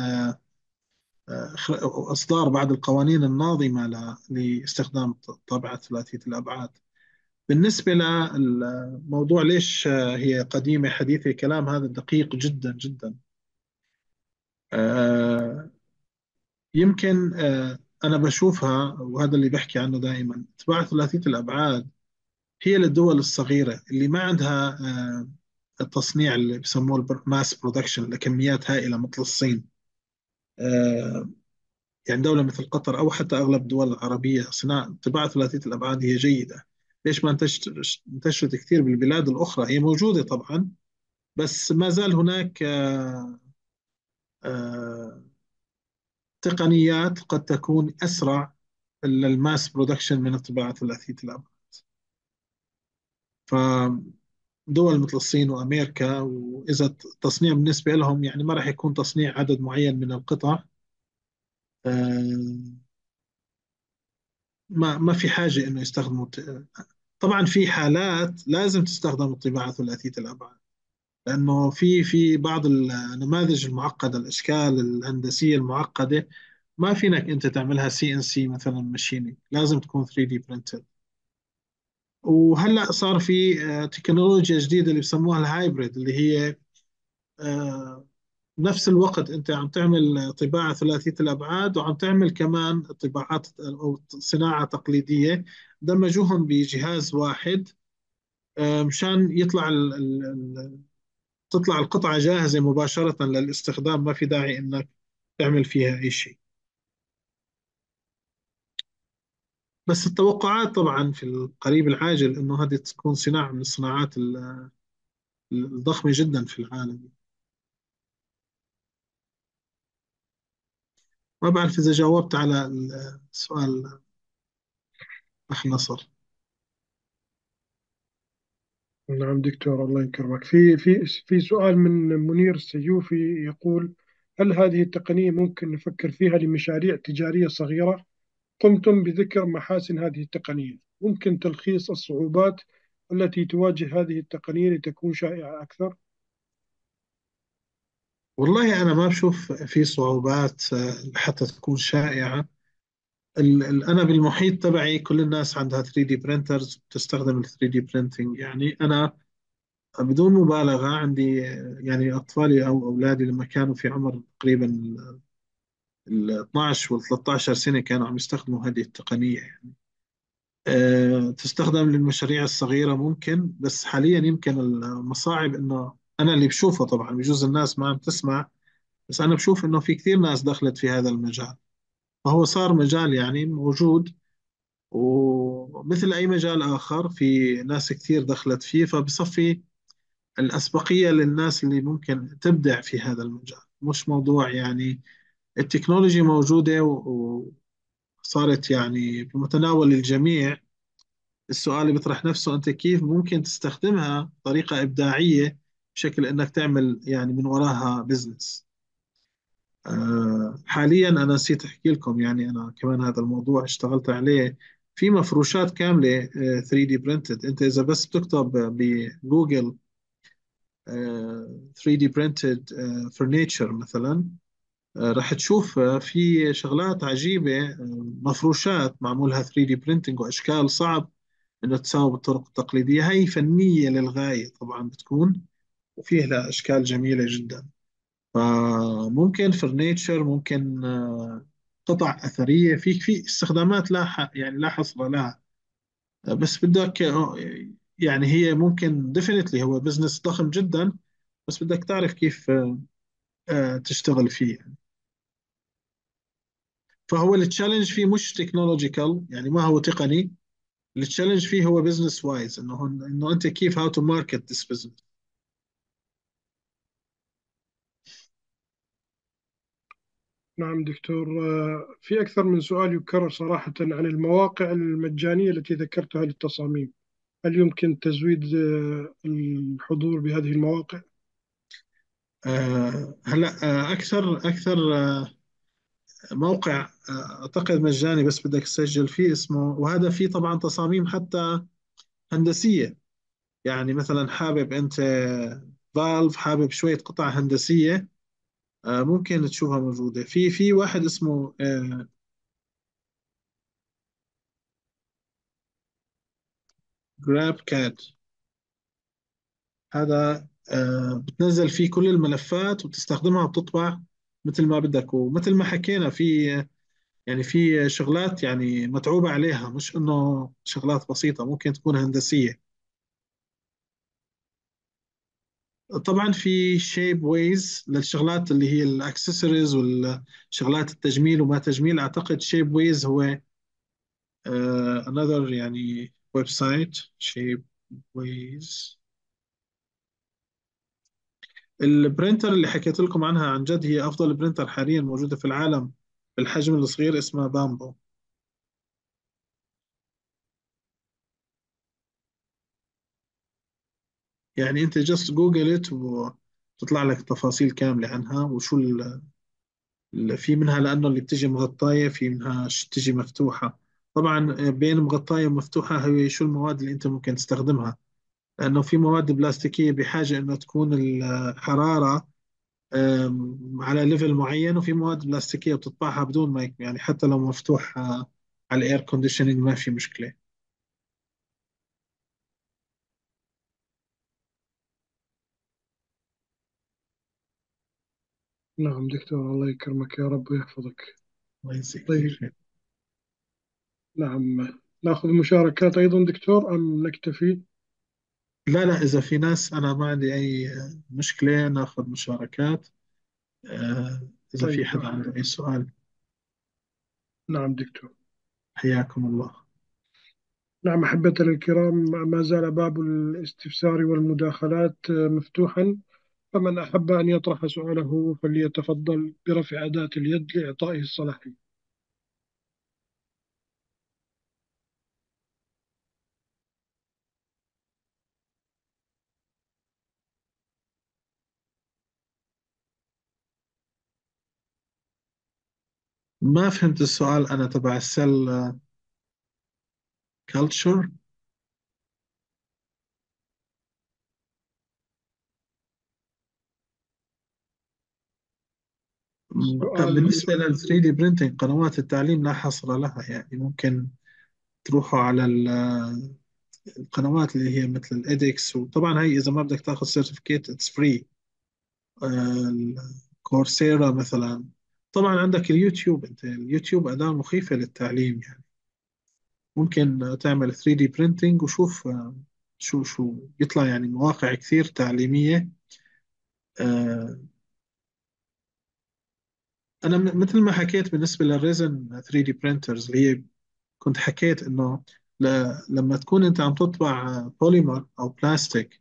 إصدار بعض القوانين الناظمة لاستخدام طابعة ثلاثية الأبعاد. بالنسبة للموضوع ليش هي قديمة حديثة، كلام هذا دقيق جدا جدا. آه، يمكن أنا بشوفها، وهذا اللي بحكي عنه دائما، طباعة ثلاثية الأبعاد هي للدول الصغيرة اللي ما عندها التصنيع اللي بسموه الماس برودكشن لكميات هائلة مثل الصين. آه، يعني دولة مثل قطر أو حتى أغلب الدول العربية صناعة طباعة ثلاثية الأبعاد هي جيدة. ليش ما انتشرت كثير بالبلاد الأخرى؟ هي موجودة طبعا، بس ما زال هناك آه، تقنيات قد تكون أسرع للماس برودكشن من الطباعة ثلاثية الأبعاد. فدول مثل الصين وأمريكا، وإذا التصنيع بالنسبة لهم يعني ما راح يكون تصنيع عدد معين من القطع، آه، ما في حاجة إنه يستخدموا. طبعا في حالات لازم تستخدم الطباعة ثلاثية الأبعاد، لأنه في بعض النماذج المعقدة، الأشكال الهندسية المعقدة ما فينك أنت تعملها سي إن سي مثلا ماشينينج، لازم تكون 3 دي printed. وهلأ صار في تكنولوجيا جديدة اللي بسموها الهايبريد، اللي هي آه، نفس الوقت أنت عم تعمل طباعة ثلاثية الأبعاد وعم تعمل كمان طباعات أو صناعة تقليدية، دمجوهم بجهاز واحد مشان يطلع تطلع القطعة جاهزة مباشرة للاستخدام، ما في داعي انك تعمل فيها اي شيء. بس التوقعات طبعا في القريب العاجل انه هذه تكون صناعة من الصناعات الضخمة جدا في العالم. ما بعرف إذا جاوبت على السؤال أخ نصر. نعم دكتور، الله يكرمك. في سؤال من منير السيوفي يقول: هل هذه التقنية ممكن نفكر فيها لمشاريع تجارية صغيرة؟ قمتم بذكر محاسن هذه التقنية، ممكن تلخيص الصعوبات التي تواجه هذه التقنية لتكون شائعة أكثر؟ والله أنا ما بشوف في صعوبات حتى تكون شائعة. أنا بالمحيط تبعي كل الناس عندها 3D برينترز بتستخدم ال 3D printing. يعني أنا بدون مبالغة عندي يعني أطفالي أو أولادي لما كانوا في عمر تقريبا ال 12 وال 13 سنة كانوا عم يستخدموا هذه التقنية. يعني تستخدم للمشاريع الصغيرة ممكن، بس حاليا يمكن المصاعب إنه أنا اللي بشوفه، طبعا بجوز الناس ما عم تسمع، بس أنا بشوف إنه في كثير ناس دخلت في هذا المجال، فهو صار مجال يعني موجود، ومثل أي مجال آخر في ناس كثير دخلت فيه، فبصفي الأسبقية للناس اللي ممكن تبدع في هذا المجال. مش موضوع يعني التكنولوجي موجودة وصارت يعني في متناول الجميع. السؤال اللي بيطرح نفسه أنت كيف ممكن تستخدمها بطريقة إبداعية بشكل أنك تعمل يعني من وراها بزنس. حاليا أنا نسيت أحكي لكم، يعني أنا كمان هذا الموضوع اشتغلت عليه. في مفروشات كاملة 3D printed. أنت إذا بس بتكتب بجوجل 3D printed furniture مثلا، راح تشوف في شغلات عجيبة، مفروشات معمولها 3D printing وأشكال صعب إنه تساوي بالطرق التقليدية. هي فنية للغاية طبعا بتكون، وفيها لها أشكال جميلة جدا. فممكن فرنيتشر، ممكن قطع أثرية، في استخدامات لا يعني لا حصر لها. بس بدك يعني هي ممكن ديفينتلي هو بزنس ضخم جدا، بس بدك تعرف كيف تشتغل فيه يعني. فهو التشالنج فيه مش تكنولوجيكال، يعني ما هو تقني. التشالنج فيه هو بزنس وايز، انه انت كيف هاو تو ماركت ذس بزنس. نعم دكتور، في أكثر من سؤال يكرر صراحة عن المواقع المجانية التي ذكرتها للتصاميم. هل يمكن تزويد الحضور بهذه المواقع؟ هلا اكثر موقع اعتقد مجاني بس بدك تسجل فيه اسمه، وهذا فيه طبعا تصاميم حتى هندسية. يعني مثلا حابب انت فالف، حابب شوية قطع هندسية، ممكن تشوفها موجودة في واحد اسمه جراب كاد. هذا بتنزل فيه كل الملفات وبتستخدمها وبتطبع مثل ما بدك. ومثل ما حكينا في يعني في شغلات يعني متعوبة عليها، مش انه شغلات بسيطة ممكن تكون هندسية. طبعا في شيب ويز للشغلات اللي هي الاكسسوارز والشغلات التجميل وما تجميل. اعتقد شيب ويز هو another يعني ويب سايت شيب ويز. البرينتر اللي حكيت لكم عنها عن جد هي افضل برينتر حاليا موجودة في العالم بالحجم الصغير، اسمها بامبو. يعني انت جست جوجلت وتطلع لك تفاصيل كاملة عنها وشو في منها، لانه اللي بتجي مغطاية، في منها تجي مفتوحة. طبعا بين مغطاية ومفتوحة هي شو المواد اللي انت ممكن تستخدمها، لانه في مواد بلاستيكية بحاجة انه تكون الحرارة على ليفل معين، وفي مواد بلاستيكية بتطبعها بدون ما يعني حتى لو مفتوح على الاير كونديشنينج ما في مشكلة. نعم دكتور، الله يكرمك يا رب ويحفظك. الله يجزيك طيب، خير. نعم، ناخذ مشاركات أيضا دكتور أم نكتفي؟ لا لا، إذا في ناس أنا ما عندي أي مشكلة ناخذ مشاركات. إذا في طيب، حدا عنده أي سؤال. نعم دكتور. حياكم الله. نعم أحبتنا الكرام، ما زال باب الاستفسار والمداخلات مفتوحا، فمن أحب أن يطرح سؤاله فليتفضل برفع أداة اليد لإعطائه الصلاحية. ما فهمت السؤال أنا تبع السيل كلتشر. السؤال بالنسبة لل 3 دي برينتينج قنوات التعليم لا حصر لها، يعني ممكن تروحوا على القنوات اللي هي مثل الإدكس، وطبعا هي إذا ما بدك تاخذ سيرتيفيكيت اتس فري. كورسيرا مثلا. طبعا عندك اليوتيوب، انت اليوتيوب أداة مخيفة للتعليم، يعني ممكن تعمل 3 دي برينتينج وشوف شو يطلع، يعني مواقع كثير تعليمية. آه، أنا مثل ما حكيت بالنسبة للريزن 3 دي برينترز اللي هي كنت حكيت إنه لما تكون أنت عم تطبع بوليمر أو بلاستيك،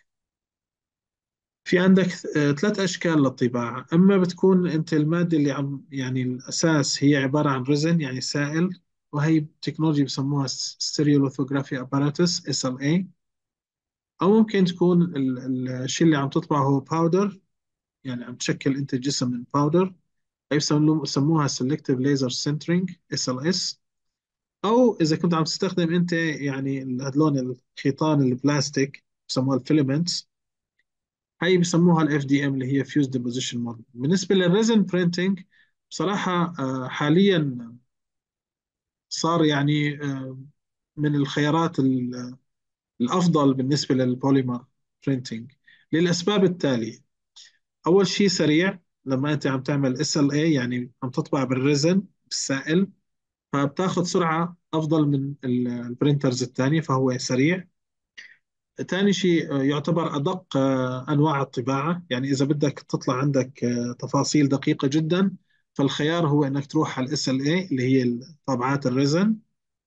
في عندك ثلاث أشكال للطباعة. أما بتكون أنت المادة اللي عم يعني الأساس هي عبارة عن ريزن يعني سائل، وهي تكنولوجي بسموها ستيريوليثوغرافي أباراتس SLA. أو ممكن تكون الشيء اللي عم تطبعه هو باودر، يعني عم تشكل أنت الجسم من باودر، هي بسموها سيلكتيف ليزر سنترينج SLS. أو إذا كنت عم تستخدم أنت يعني هذلون الخيطان البلاستيك بسموها الفيلمنتس، هاي بسموها الاف دي ام اللي هي فيوز ديبوزيشن موديل. بالنسبه للريزن برينتينج بصراحه حاليا صار يعني من الخيارات الافضل بالنسبه للبوليمر برينتينج للاسباب التاليه. اول شيء سريع، لما انت عم تعمل SLA يعني عم تطبع بالريزن السائل، فبتاخذ سرعه افضل من البرينترز الثانيه، فهو سريع. ثاني شيء يعتبر أدق أنواع الطباعة، يعني إذا بدك تطلع عندك تفاصيل دقيقة جدا، فالخيار هو أنك تروح على SLA اللي هي طابعات الريزن.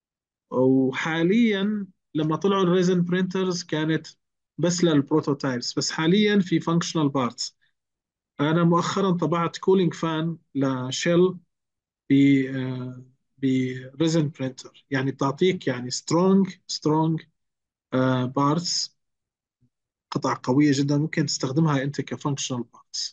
وحاليا لما طلعوا الريزن برينترز كانت بس للبروتوتايبس، بس حاليا في فانكشنال بارتس. أنا مؤخرا طبعت كولينج فان لشيل ب بريزن برينتر، يعني بتعطيك يعني سترونج بارتس، قطع قوية جدا ممكن تستخدمها أنت كفانكشنال بارتس.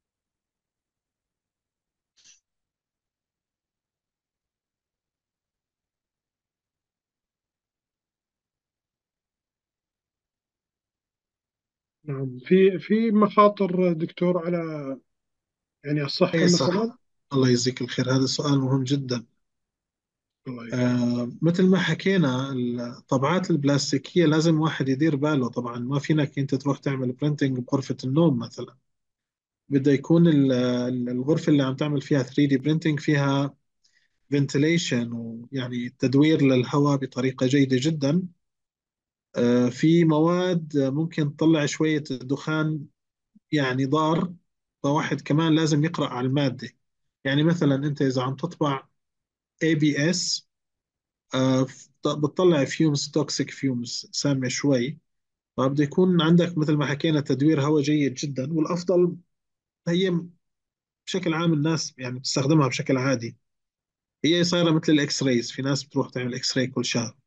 نعم، في مخاطر دكتور على يعني الصحة أي مثلا. صح. الله يجزيك الخير، هذا سؤال مهم جدا. الله يجزاك. مثل ما حكينا الطبعات البلاستيكية لازم واحد يدير باله. طبعا ما فينك أنت تروح تعمل برينتينج بغرفة النوم مثلا، بده يكون الغرفة اللي عم تعمل فيها 3D برينتينج فيها فنتيليشن، ويعني تدوير للهواء بطريقة جيدة جدا. في مواد ممكن تطلع شوية دخان يعني ضار، فواحد كمان لازم يقرأ على المادة. يعني مثلا أنت إذا عم تطبع ABS بتطلع فيومز توكسيك فيومز سامة شوي، فبده يكون عندك مثل ما حكينا تدوير هواء جيد جدا. والأفضل هي بشكل عام الناس يعني بتستخدمها بشكل عادي، هي صايرة مثل الإكس رايز، في ناس بتروح تعمل إكس راي كل شهر.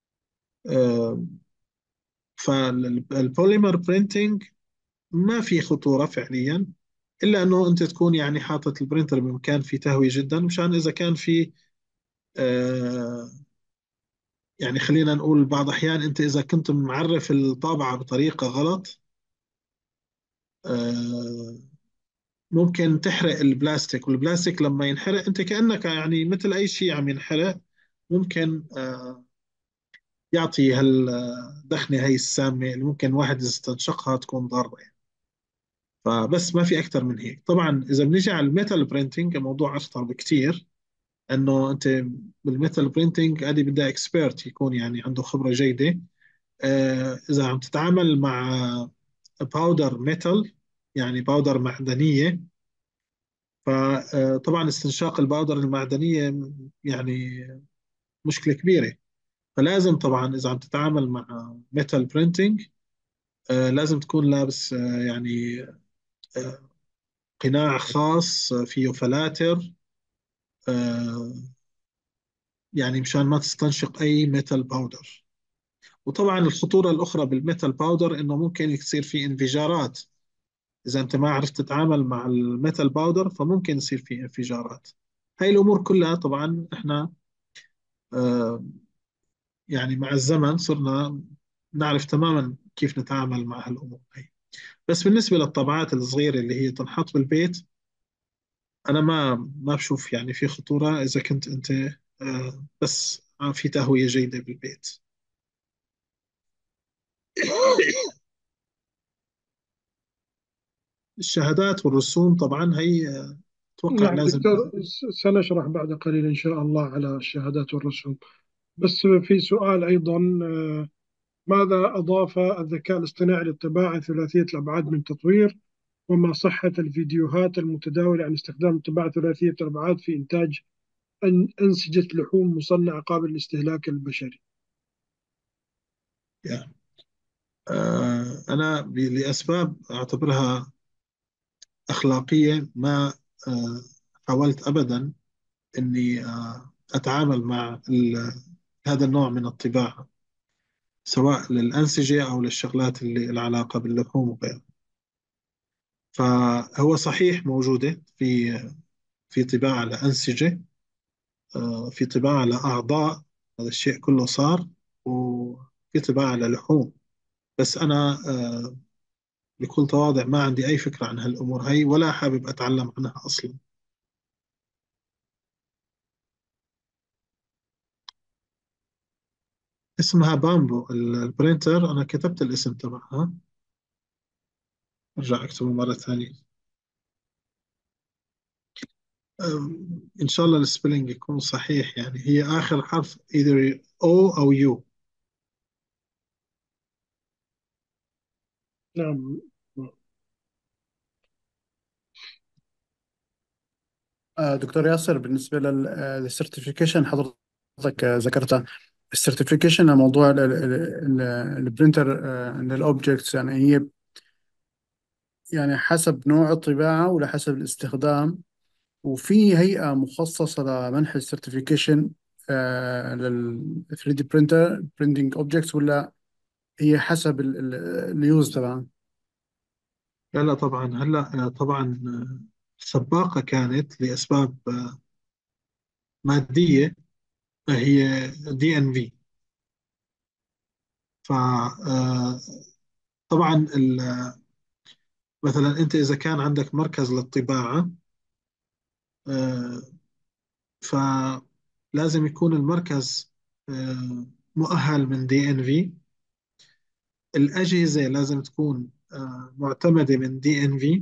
فالبوليمر برينتينج ما في خطورة فعليا، إلا أنه أنت تكون يعني حاطط البرينتر بمكان فيه تهوية جدا، مشان إذا كان في آه يعني خلينا نقول بعض أحيان أنت إذا كنت معرف الطابعة بطريقة غلط آه ممكن تحرق البلاستيك. والبلاستيك لما ينحرق أنت كأنك يعني مثل أي شيء عم ينحرق، ممكن يعطي هالدخنة هي السامة اللي ممكن واحد إذا استنشقها تكون ضارة يعني. فبس ما في أكثر من هيك. طبعا إذا بنيجي على الميتال برينتينج الموضوع أخطر بكثير، انه انت بالميتال برينتينج هذه بدها اكسبيرت يكون يعني عنده خبره جيده. اذا عم تتعامل مع باودر ميتال يعني باودر معدنيه، فطبعا استنشاق الباودر المعدنيه يعني مشكله كبيره. فلازم طبعا اذا عم تتعامل مع ميتال برينتينج لازم تكون لابس يعني آه، قناع خاص فيه فلاتر، آه، يعني مشان ما تستنشق أي ميتال باودر. وطبعا الخطورة الأخرى بالميتال باودر إنه ممكن يصير فيه انفجارات. إذا أنت ما عرفت تتعامل مع الميتال باودر فممكن يصير فيه انفجارات. هاي الأمور كلها طبعا إحنا آه، يعني مع الزمن صرنا نعرف تماما كيف نتعامل مع هالأمور هاي. بس بالنسبة للطابعات الصغيرة اللي هي تنحط بالبيت، أنا ما بشوف يعني في خطورة إذا كنت أنت بس في تهوية جيدة بالبيت. الشهادات والرسوم طبعا هي أتوقع نعم لازم. دكتور، سنشرح بعد قليل إن شاء الله على الشهادات والرسوم. بس في سؤال أيضا، ماذا أضاف الذكاء الاصطناعي للطباعة ثلاثية الأبعاد من تطوير؟ وما صحة الفيديوهات المتداولة عن استخدام الطباعة ثلاثية الأبعاد في إنتاج أنسجة لحوم مصنعة قابلة للاستهلاك البشري؟ يعني أنا لأسباب أعتبرها أخلاقية ما آه، حاولت أبدا أني أتعامل مع هذا النوع من الطباعة، سواء للأنسجة أو للشغلات اللي العلاقة باللحوم وغيرها. فهو صحيح موجودة في طباعة لأنسجة، في طباعة لأعضاء، هذا الشيء كله صار، وفي طباعة للحوم. بس أنا بكل تواضع ما عندي أي فكرة عن هالأمور هي، ولا حابب أتعلم عنها أصلا. اسمها بامبو البرينتر، أنا كتبت الاسم تبعها، أرجع أكتبه مرة ثانية. إن شاء الله السبيلنج يكون صحيح، يعني هي آخر حرف either O أو U. نعم. دكتور ياسر، بالنسبة للسيرتيفيكيشن حضرتك ذكرتها. السيرتيفيكيشن موضوع البرينتر للاوبجكتس، يعني هي يعني حسب نوع الطباعة ولا حسب الاستخدام؟ وفي هيئة مخصصة لمنح السيرتيفيكيشن لل 3D printer printing objects، ولا هي حسب اليوز تبعها؟ لا لا طبعا، هلا طبعا سباقة كانت لأسباب مادية، هي DNV. فطبعا مثلا أنت إذا كان عندك مركز للطباعة، آه، فلازم يكون المركز مؤهل من DNV. الأجهزة لازم تكون معتمدة من DNV،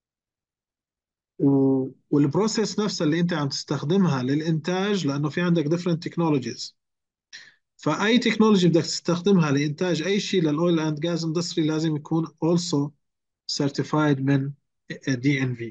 والبروسيس نفسها اللي أنت عم تستخدمها للإنتاج، لأنه في عندك different technologies. فأي تكنولوجي بدك تستخدمها لإنتاج أي شيء للأويل أند جاز اندستري لازم يكون also certified من DNV.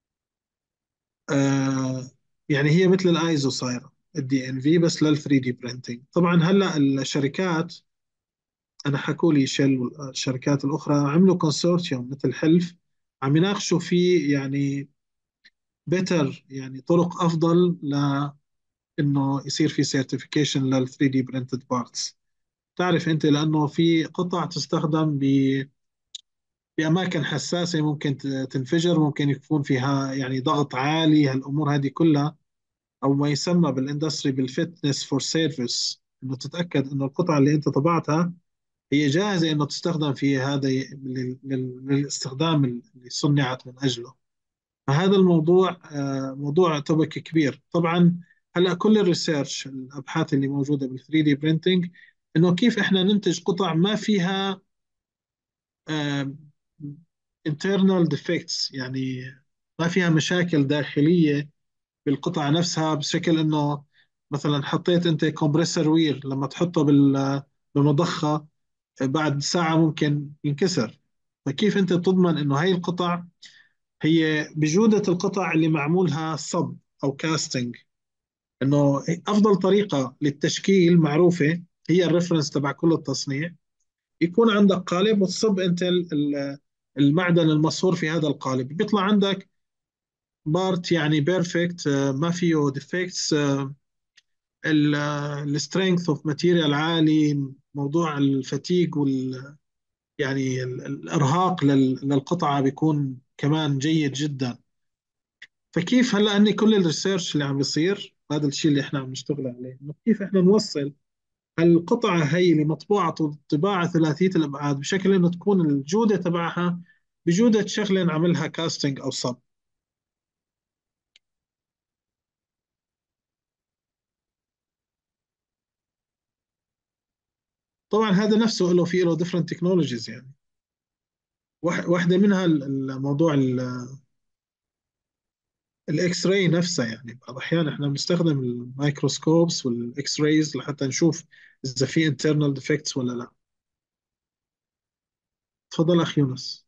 يعني هي مثل الايزو صايره DNV بس لل 3 دي برينتينج. طبعا هلا الشركات، انا حكوا لي شيل والشركات الاخرى عملوا كونسورتيوم مثل حلف، عم يناقشوا فيه يعني بيتر، يعني طرق افضل لانه يصير في سيرتيفيكيشن لل 3 دي برينتد بارتس. تعرف انت لانه في قطع تستخدم باماكن حساسه، ممكن تنفجر، ممكن يكون فيها يعني ضغط عالي، هالامور هذه كلها، او ما يسمى بالاندستري بالفتنس فور سيرفيس، انه تتاكد انه القطعه اللي انت طبعتها هي جاهزه انه تستخدم في هذا للاستخدام اللي صنعت من اجله. فهذا الموضوع موضوع توبك كبير طبعا. هلا كل الريسيرش الابحاث اللي موجوده بال 3 دي برينتينج انه كيف احنا ننتج قطع ما فيها آه، internal defects، يعني ما فيها مشاكل داخليه بالقطعة نفسها، بشكل انه مثلا حطيت انت كومبريسور وير لما تحطه بالمضخة بعد ساعة ممكن ينكسر. فكيف انت تضمن انه هاي القطع هي بجودة القطع اللي معمولها صب او كاستنج؟ انه افضل طريقة للتشكيل معروفة هي الريفرنس تبع كل التصنيع، يكون عندك قالب وتصب انت المعدن المصهور في هذا القالب، بيطلع عندك بارت يعني بيرفكت، ما فيه ديفكتس، السترينث اوف ماتيريال عالي، موضوع الفتيق يعني الارهاق للقطعه بيكون كمان جيد جدا. فكيف هلا اني كل الريسيرش اللي عم بيصير هذا الشيء اللي احنا عم نشتغل عليه، إنه كيف احنا نوصل القطعه هي اللي مطبوعه طباعه ثلاثيه الابعاد بشكل انه تكون الجوده تبعها بجوده شغله عملها كاستنج او صب. طبعا هذا نفسه له في له ديفرنت تكنولوجيز يعني. واحده منها الموضوع الاكس راي نفسها، يعني بعض الاحيان احنا بنستخدم الميكروسكوبس والاكس رايز لحتى نشوف اذا في انترنال ديفكتس ولا لا. تفضل اخ يونس.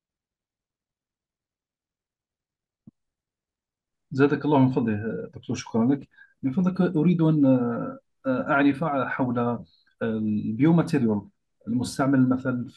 زادك الله من فضله دكتور، شكرا لك. من فضلك أريد أن أعرف حول البيوماتيريال المستعمل مثلا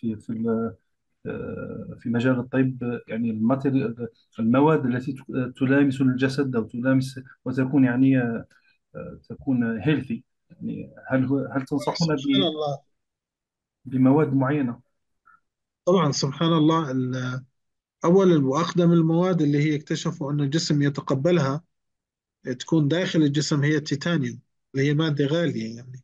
في مجال الطب، يعني الماتيريال، المواد التي تلامس الجسد أو تلامس وتكون يعني تكون هيلثي. يعني هل تنصحون سبحان الله. بمواد معينة؟ طبعا سبحان الله، اول واقدم المواد اللي هي اكتشفوا انه الجسم يتقبلها تكون داخل الجسم هي التيتانيوم، اللي هي ماده غاليه يعني.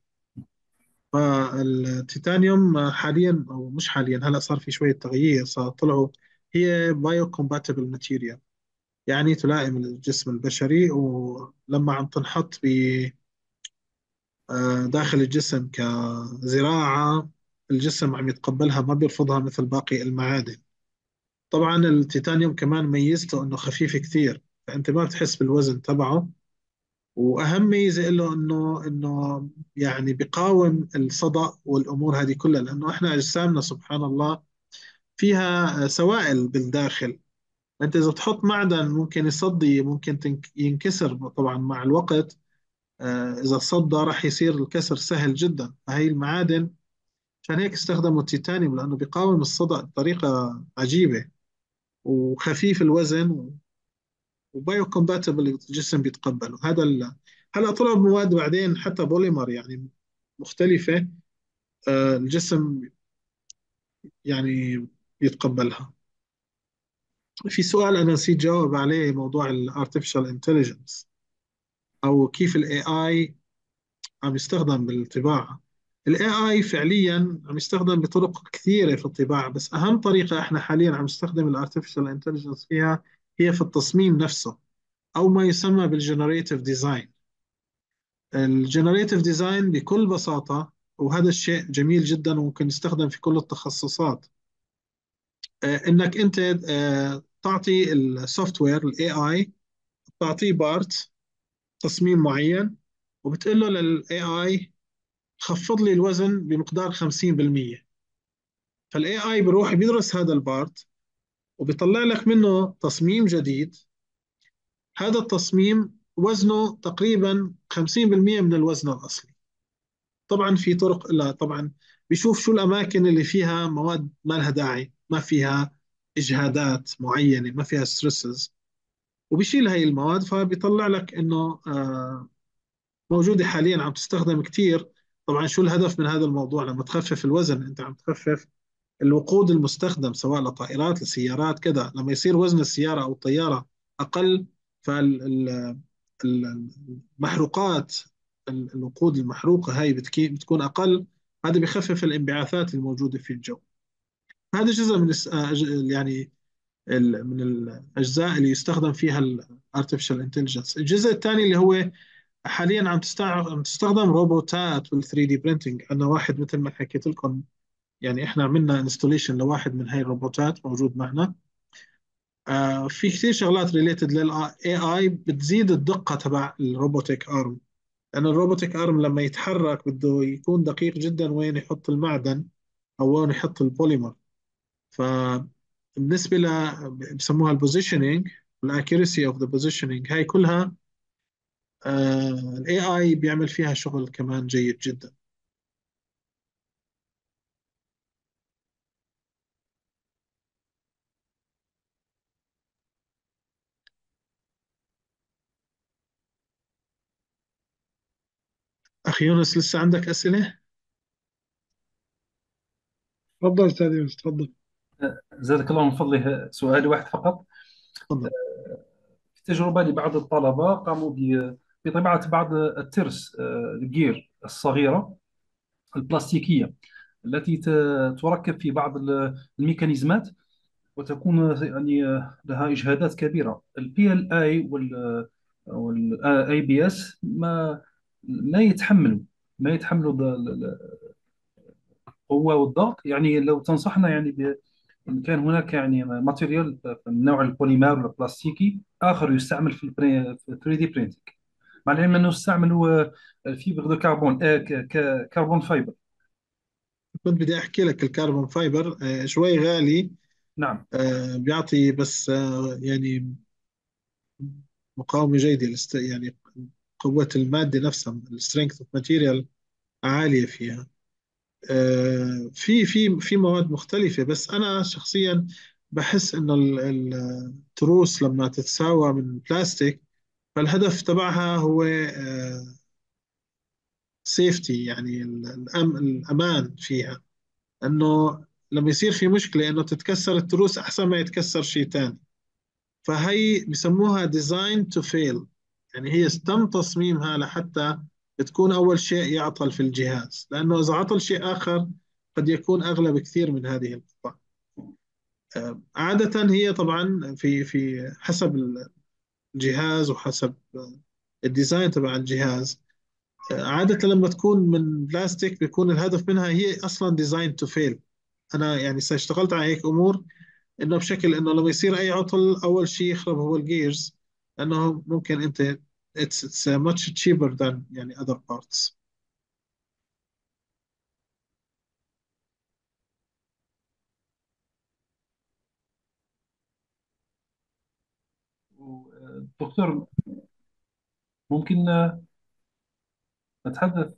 فالتيتانيوم حاليا، او مش حاليا، هلا صار في شويه تغيير، صار طلعوا هي بايو كومباتبل ماتيريال، يعني تلائم الجسم البشري، ولما عم تنحط داخل الجسم كزراعة الجسم عم يتقبلها، ما بيرفضها مثل باقي المعادن. طبعا التيتانيوم كمان ميزته انه خفيف كثير، فانت ما بتحس بالوزن تبعه. واهم ميزة له انه يعني بيقاوم الصدأ والامور هذه كلها، لانه احنا اجسامنا سبحان الله فيها سوائل بالداخل. انت اذا بتحط معدن ممكن يصدي، ممكن ينكسر طبعا مع الوقت. إذا صدى راح يصير الكسر سهل جدا. فهي المعادن عشان هيك استخدموا التيتانيوم، لأنه بيقاوم الصدأ بطريقة عجيبة، وخفيف الوزن، وبايو كومباتبل، الجسم بيتقبله. هلا طلعوا بمواد بعدين حتى بوليمر يعني مختلفة، الجسم يعني يتقبلها. في سؤال أنا نسيت جاوب عليه، موضوع الارتفيشال انتليجنس، أو كيف الاي اي عم يستخدم بالطباعة. ال AI فعليا عم يستخدم بطرق كثيرة في الطباعة، بس أهم طريقة إحنا حاليا عم نستخدم ال Artificial Intelligence فيها هي في التصميم نفسه، أو ما يسمى بالجنريتيف ديزاين. الجنريتيف ديزاين بكل بساطة، وهذا الشيء جميل جدا وممكن يستخدم في كل التخصصات، إنك أنت تعطي السوفت وير ال AI، تعطيه بارت تصميم معين، وبتقول له لل AI خفض لي الوزن بمقدار 50%. فالاي اي بيروح بيدرس هذا البارت وبيطلع لك منه تصميم جديد. هذا التصميم وزنه تقريبا 50% من الوزن الأصلي. طبعا في طرق، لا طبعا بيشوف شو الأماكن اللي فيها مواد ما لها داعي، ما فيها إجهادات معينة، ما فيها ستريسز، وبيشيل هاي المواد. فبيطلع لك إنه موجودة حاليا عم تستخدم كتير. طبعا شو الهدف من هذا الموضوع؟ لما تخفف الوزن أنت عم تخفف الوقود المستخدم، سواء لطائرات لسيارات كذا. لما يصير وزن السيارة أو الطيارة أقل، فالمحروقات، الوقود المحروقة هاي بتكون أقل. هذا بخفف الانبعاثات الموجودة في الجو. هذا جزء من يعني من الأجزاء اللي يستخدم فيها ال Artificial Intelligence. الجزء الثاني اللي هو حاليا عم تستخدم روبوتات وال 3 دي برينتينج. أنا واحد مثل ما حكيت لكم، يعني احنا عملنا انستوليشن لواحد من هاي الروبوتات موجود معنا. في كثير شغلات ريليتد للاي اي بتزيد الدقة تبع الروبوتيك ارم، لأن الروبوتيك ارم لما يتحرك بده يكون دقيق جدا وين يحط المعدن او وين يحط البوليمر. فبالنسبة ل بسموها البوزيشننج والاكيرسي اوف ذا بوزيشننج، هاي كلها الاي اي بيعمل فيها شغل كمان جيد جدا. أخي يونس، لسه عندك أسئلة؟ تفضل أستاذ يونس، تفضل. زادك الله من فضله، سؤال واحد فقط. تفضل. في تجربة لبعض الطلبة قاموا بطباعة بعض الترس، الجير الصغيرة البلاستيكية التي تركب في بعض الميكانيزمات، وتكون يعني لها إجهادات كبيرة. البي ال اي والاي بي اس ما يتحملوا القوة والضغط. يعني لو تنصحنا يعني إن كان هناك يعني ماتيريال من نوع البوليمر البلاستيكي آخر يستعمل في 3 دي برينتينج، مع العلم أنه يستعمل فيبر دو كربون، كربون فايبر. كنت بدي أحكي لك الكربون فايبر شوي غالي، نعم. بيعطي بس يعني مقاومة جيدة يعني قوة المادة نفسها، السترينث اوف ماتيريال عالية فيها. في مواد مختلفة، بس أنا شخصيا بحس إنه التروس لما تتساوى من بلاستيك، فالهدف تبعها هو سيفتي، يعني الأمان فيها. إنه لما يصير في مشكلة إنه تتكسر التروس أحسن ما يتكسر شيء تاني. فهي بسموها ديزاين تو فيل، يعني هي تم تصميمها لحتى تكون أول شيء يعطل في الجهاز، لأنه إذا عطل شيء آخر قد يكون أغلى بكثير من هذه القطع. عادة هي طبعا في حسب الجهاز وحسب الديزاين تبع الجهاز. عادة لما تكون من بلاستيك بيكون الهدف منها هي أصلا ديزاين تو فيل. أنا يعني اشتغلت على هيك أمور، انه بشكل انه لما يصير اي عطل اول شيء يخرب هو الجيرز، لانه ممكن انت it's much cheaper than يعني other parts. دكتور، ممكن نتحدث؟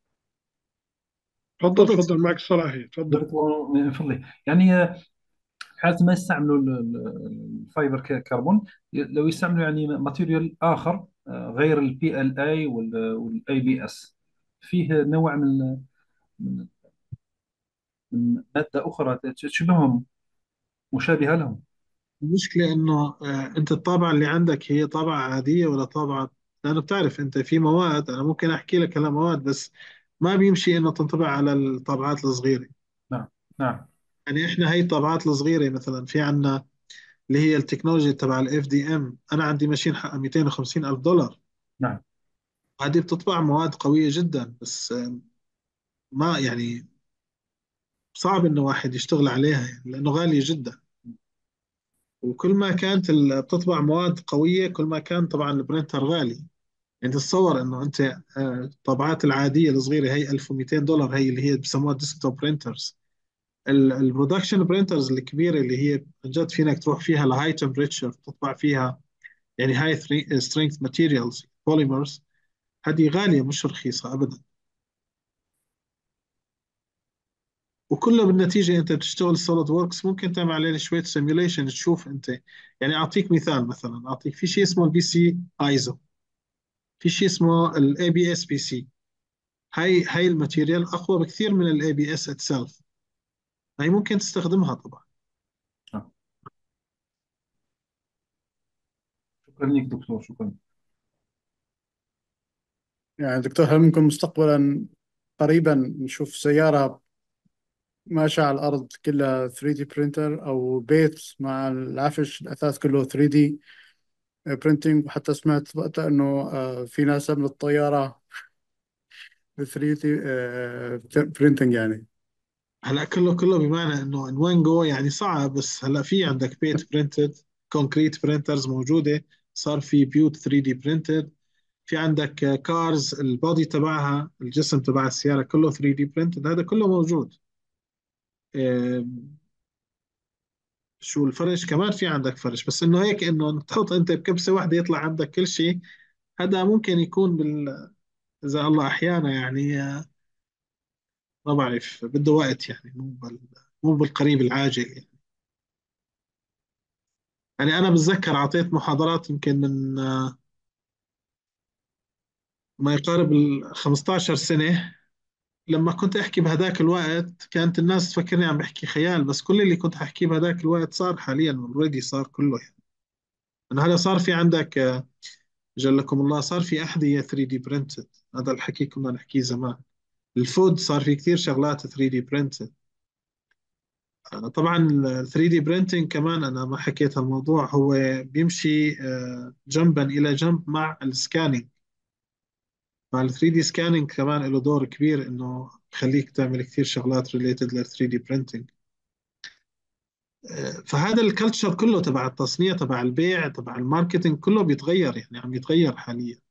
تفضل تفضل. تفضل، معك صلاحي، تفضل. دكتور من فضلك، يعني حالة ما يستعملوا الفايبر كربون، لو يستعملوا يعني ماتيريال آخر غير البي ال اي والاي بي اس، فيه نوع من من مادة أخرى تشبههم، مشابهة لهم. المشكلة انه انت الطابعة اللي عندك هي طابعة عادية ولا طابعة؟ لانه بتعرف انت في مواد، انا ممكن احكي لك على مواد بس ما بيمشي انه تنطبع على الطابعات الصغيرة. نعم. نعم. يعني احنا هي الطابعات الصغيرة مثلا في عنا اللي هي التكنولوجيا تبع الاف دي ام، انا عندي ماشين حقها 250 الف دولار. نعم. هذه بتطبع مواد قوية جدا، بس ما يعني صعب انه واحد يشتغل عليها، يعني لانه غالية جدا. وكل ما كانت بتطبع مواد قوية كل ما كان طبعا البرينتر غالي. انت تتصور انه انت الطابعات العادية الصغيرة هي 1200 دولار، هي اللي هي بسموها ديسكتوب برينترز. البرودكشن برينترز الكبيرة اللي هي عن جد فينك تروح فيها لهاي تمبريتشر تطبع فيها، يعني هاي سترينث ماتيريالز بوليمرز، هذه غالية مش رخيصة ابدا. وكله بالنتيجة أنت بتشتغل سوليد ووركس ممكن تعمل عليه شوية سيميوليشن تشوف أنت. يعني أعطيك مثال، مثلا أعطيك في شيء اسمه البي سي ايزو، في شيء اسمه الاي بي اس بي سي. هاي الماتيريال أقوى بكثير من الاي بي اس اتسلف، هاي ممكن تستخدمها طبعا. نعم. شكرا لك دكتور، شكرا. يعني دكتور، هل ممكن مستقبلا قريبا نشوف سيارة ماشية على الأرض كلها 3D برينتر، أو بيت مع العفش الأثاث كله 3D برينتينج؟ وحتى سمعت وقتها إنه في ناس عملت طيارة ب 3D برينتينج يعني. هلا كله بمعنى انه ان وين جو يعني صعب، بس هلا في عندك بيت برينتد، كونكريت برينترز موجوده، صار في بيوت 3 دي برينتد، في عندك كارز البودي تبعها الجسم تبع السياره كله 3 دي برينتد، هذا كله موجود. آه، شو الفرش كمان؟ في عندك فرش، بس انه هيك انه تحط انت بكبسه واحده يطلع عندك كل شيء، هذا ممكن يكون اذا الله احيانا يعني ما بعرف، بده وقت يعني، مو بالقريب العاجل يعني. يعني انا بتذكر اعطيت محاضرات يمكن من ما يقارب ال 15 سنة. لما كنت أحكي بهذاك الوقت كانت الناس تفكرني عم بحكي خيال، بس كل اللي كنت أحكيه بهذاك الوقت صار حاليا اوريدي، صار كله يعني. أنا هلا صار في عندك جلكم الله، صار في أحذية 3D printed. هذا الحكي كنا نحكيه زمان. الفود صار في كثير شغلات 3D printed. طبعا ال 3D printing كمان أنا ما حكيت الموضوع، هو بيمشي جنبا إلى جنب مع السكانينج. مع ال 3D scanning كمان له دور كبير إنه يخليك تعمل كثير شغلات related لل 3D printing. فهذا الكلتشر كله تبع التصنيع، تبع البيع، تبع الماركتينج، كله بيتغير يعني، عم يتغير حاليا.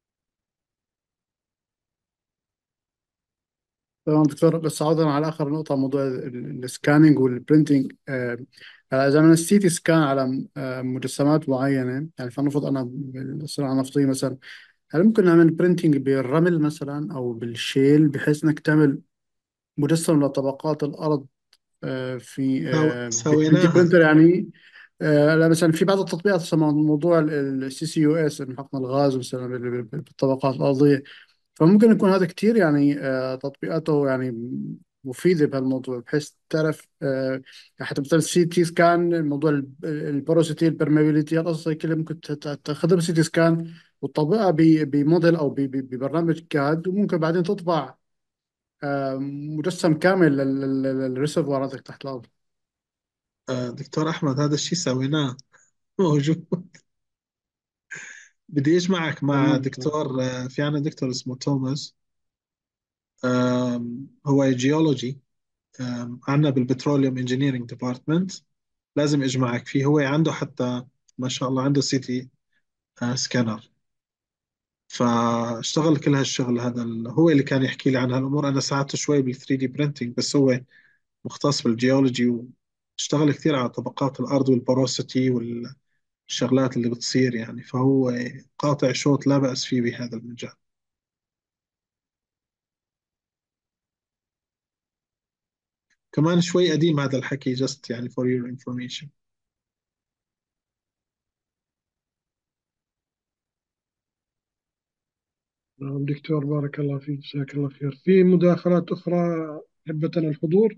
تمام دكتور، بس عوضا على آخر نقطة، موضوع السكاننج والبرينتينج. إذا عملنا السي تي سكان على مجسمات معينة، يعني فلنفرض أنا بالصناعة النفطية مثلا، هل ممكن نعمل برينتينج بالرمل مثلا أو بالشيل، بحيث إنك تعمل مجسم لطبقات الأرض في ب 3 دي سويناها. برينتر يعني؟ لا مثلا في بعض التطبيقات مثلا موضوع السي سي يو اس، حقن الغاز مثلا بالطبقات الأرضية. فممكن يكون هذا كتير يعني تطبيقاته يعني مفيدة بهالموضوع، بحيث تعرف حتى مثلا السي تي سكان، موضوع البوروسيتي البرميابيليتي، القصص هي كلها ممكن تاخذها بالسي تي سكان وتطبقها بموديل او ببرنامج كاد، وممكن بعدين تطبع مجسم كامل للريسيرفوار هذاك تحت الارض. دكتور أحمد، هذا الشيء سويناه موجود. بدي أجمعك مع تمام. دكتور، في عنا دكتور اسمه توماس، هو جيولوجي عنا بالبتروليوم انجينيرينج ديبارتمنت. لازم أجمعك فيه، هو عنده حتى ما شاء الله عنده سيتي سكانر. فاشتغل كل هالشغل هذا هو اللي كان يحكي لي عن هالامور. انا ساعدته شوي بال 3 دي برينتينج، بس هو مختص بالجيولوجي، واشتغل كثير على طبقات الارض والبوروسيتي والشغلات اللي بتصير يعني. فهو قاطع شوط لا بأس فيه بهذا المجال. كمان شوي قديم هذا الحكي، just يعني for your information. نعم دكتور، بارك الله فيك، جزاك الله خير. في مداخلات أخرى أحبة الحضور؟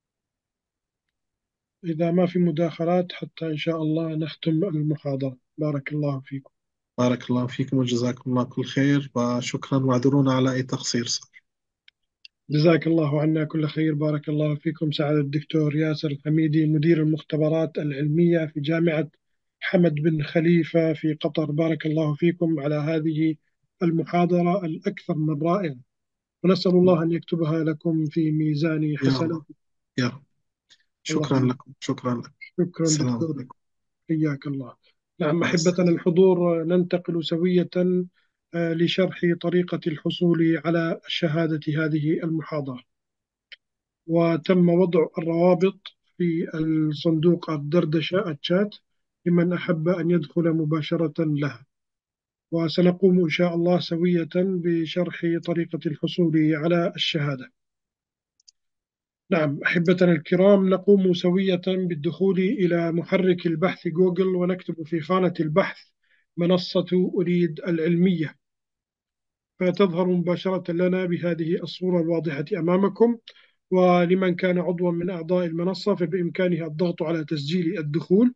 إذا ما في مداخلات، حتى إن شاء الله نختم المحاضرة. بارك الله فيكم. بارك الله فيكم وجزاكم الله كل خير، وشكرا، واعذرونا على أي تقصير صار. جزاك الله عنا كل خير. بارك الله فيكم. سعادة الدكتور ياسر الحميدي، مدير المختبرات العلمية في جامعة حمد بن خليفة في قطر، بارك الله فيكم على هذه المحاضرة الأكثر من رائعة، ونسأل الله أن يكتبها لكم في ميزان يا رب، حسناتكم. يا رب. شكرا اللهم لكم، شكرا لكم. شكرا السلام دكتور، عليكم. حياك الله. نعم مع أحبتنا السلامة. الحضور، ننتقل سوية لشرح طريقة الحصول على شهادة هذه المحاضرة. وتم وضع الروابط في الصندوق الدردشة الشات لمن أحب أن يدخل مباشرة لها. وسنقوم إن شاء الله سوية بشرح طريقة الحصول على الشهادة. نعم أحبتنا الكرام، نقوم سوية بالدخول إلى محرك البحث جوجل، ونكتب في خانة البحث منصة أريد العلمية، فتظهر مباشرة لنا بهذه الصورة الواضحة أمامكم. ولمن كان عضوا من أعضاء المنصة فبإمكانه الضغط على تسجيل الدخول،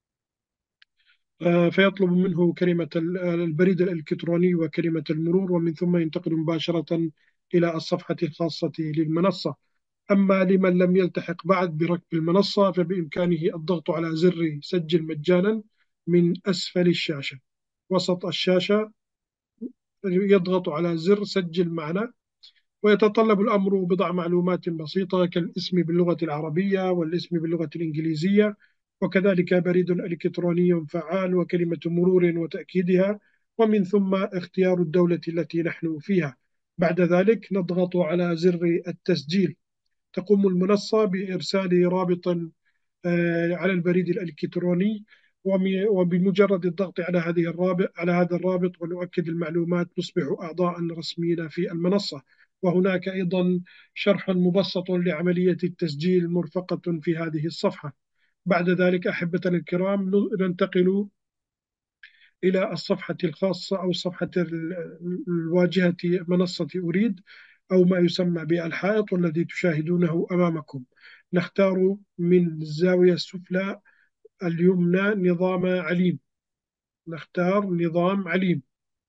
فيطلب منه كلمة البريد الإلكتروني وكلمة المرور، ومن ثم ينتقل مباشرة إلى الصفحة الخاصة للمنصة. أما لمن لم يلتحق بعد بركب المنصة فبإمكانه الضغط على زر سجل مجانا من أسفل الشاشة. وسط الشاشة يضغط على زر سجل معنا، ويتطلب الأمر بضع معلومات بسيطة كالاسم باللغة العربية والاسم باللغة الإنجليزية، وكذلك بريد إلكتروني فعال وكلمة مرور وتأكيدها، ومن ثم اختيار الدولة التي نحن فيها. بعد ذلك نضغط على زر التسجيل. تقوم المنصة بإرسال رابط على البريد الإلكتروني، وبمجرد الضغط على هذا الرابط ونؤكد المعلومات نصبح أعضاء رسميين في المنصة. وهناك أيضا شرح مبسط لعملية التسجيل مرفقة في هذه الصفحة. بعد ذلك أحبتنا الكرام ننتقل إلى الصفحة الخاصة أو الصفحة الواجهة منصة أريد، أو ما يسمى بالحائط والذي تشاهدونه أمامكم. نختار من الزاوية السفلى اليمنى نظام عليم، نختار نظام عليم.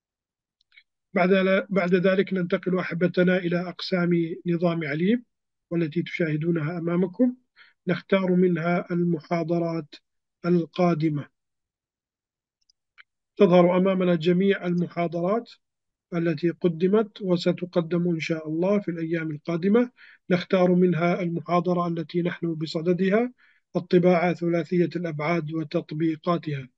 بعد ذلك ننتقل أحبتنا إلى أقسام نظام عليم والتي تشاهدونها أمامكم. نختار منها المحاضرات القادمة. تظهر أمامنا جميع المحاضرات التي قدمت وستقدم إن شاء الله في الأيام القادمة. نختار منها المحاضرة التي نحن بصددها، الطباعة ثلاثية الأبعاد وتطبيقاتها.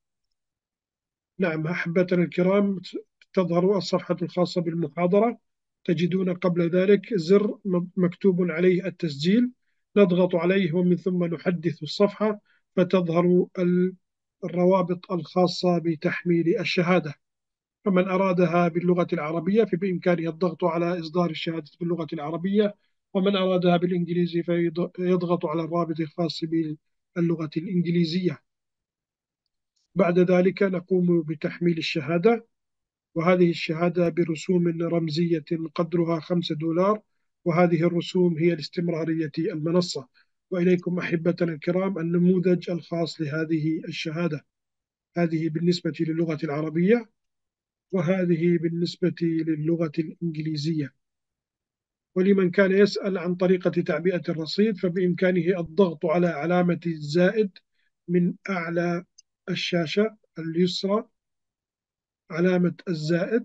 نعم أحبتنا الكرام، تظهر الصفحة الخاصة بالمحاضرة. تجدون قبل ذلك زر مكتوب عليه التسجيل، نضغط عليه ومن ثم نحدث الصفحة فتظهر الروابط الخاصة بتحميل الشهادة. فمن أرادها باللغة العربية فبإمكانه الضغط على إصدار الشهادة باللغة العربية، ومن أرادها بالإنجليزي فيضغط على الرابط الخاص باللغة الإنجليزية. بعد ذلك نقوم بتحميل الشهادة، وهذه الشهادة برسوم رمزية قدرها $5، وهذه الرسوم هي لاستمرارية المنصة. وإليكم أحبتنا الكرام النموذج الخاص لهذه الشهادة، هذه بالنسبة للغة العربية وهذه بالنسبة للغة الإنجليزية. ولمن كان يسأل عن طريقة تعبئة الرصيد فبإمكانه الضغط على علامة الزائد من أعلى الشاشة اليسرى، علامة الزائد.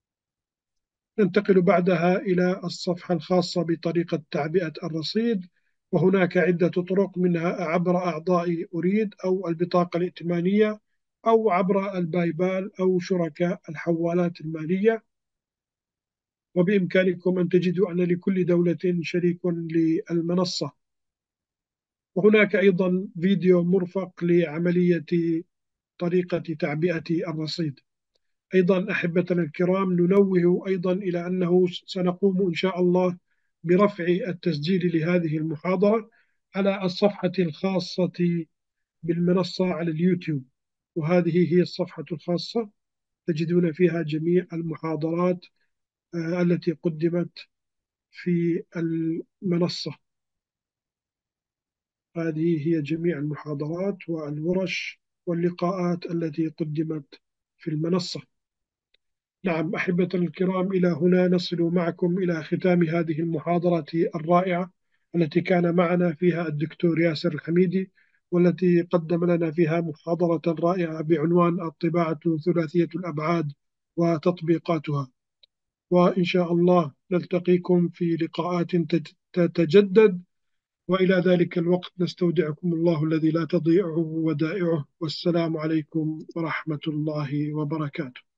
ننتقل بعدها إلى الصفحة الخاصة بطريقة تعبئة الرصيد، وهناك عدة طرق، منها عبر أعضاء أريد أو البطاقة الائتمانية أو عبر البايبال أو شركاء الحوالات المالية. وبإمكانكم أن تجدوا أن لكل دولة شريك للمنصة. وهناك أيضا فيديو مرفق لعملية طريقة تعبئة الرصيد. أيضا أحبتنا الكرام ننوه أيضا إلى أنه سنقوم إن شاء الله برفع التسجيل لهذه المحاضرة على الصفحة الخاصة بالمنصة على اليوتيوب، وهذه هي الصفحة الخاصة تجدون فيها جميع المحاضرات التي قدمت في المنصة. هذه هي جميع المحاضرات والورش واللقاءات التي قدمت في المنصة. نعم أحبتنا الكرام، إلى هنا نصل معكم إلى ختام هذه المحاضرة الرائعة التي كان معنا فيها الدكتور ياسر الحميدي، والتي قدم لنا فيها محاضرة رائعة بعنوان الطباعة ثلاثية الأبعاد وتطبيقاتها. وإن شاء الله نلتقيكم في لقاءات تتجدد، وإلى ذلك الوقت نستودعكم الله الذي لا تضيع ودائعه، والسلام عليكم ورحمة الله وبركاته.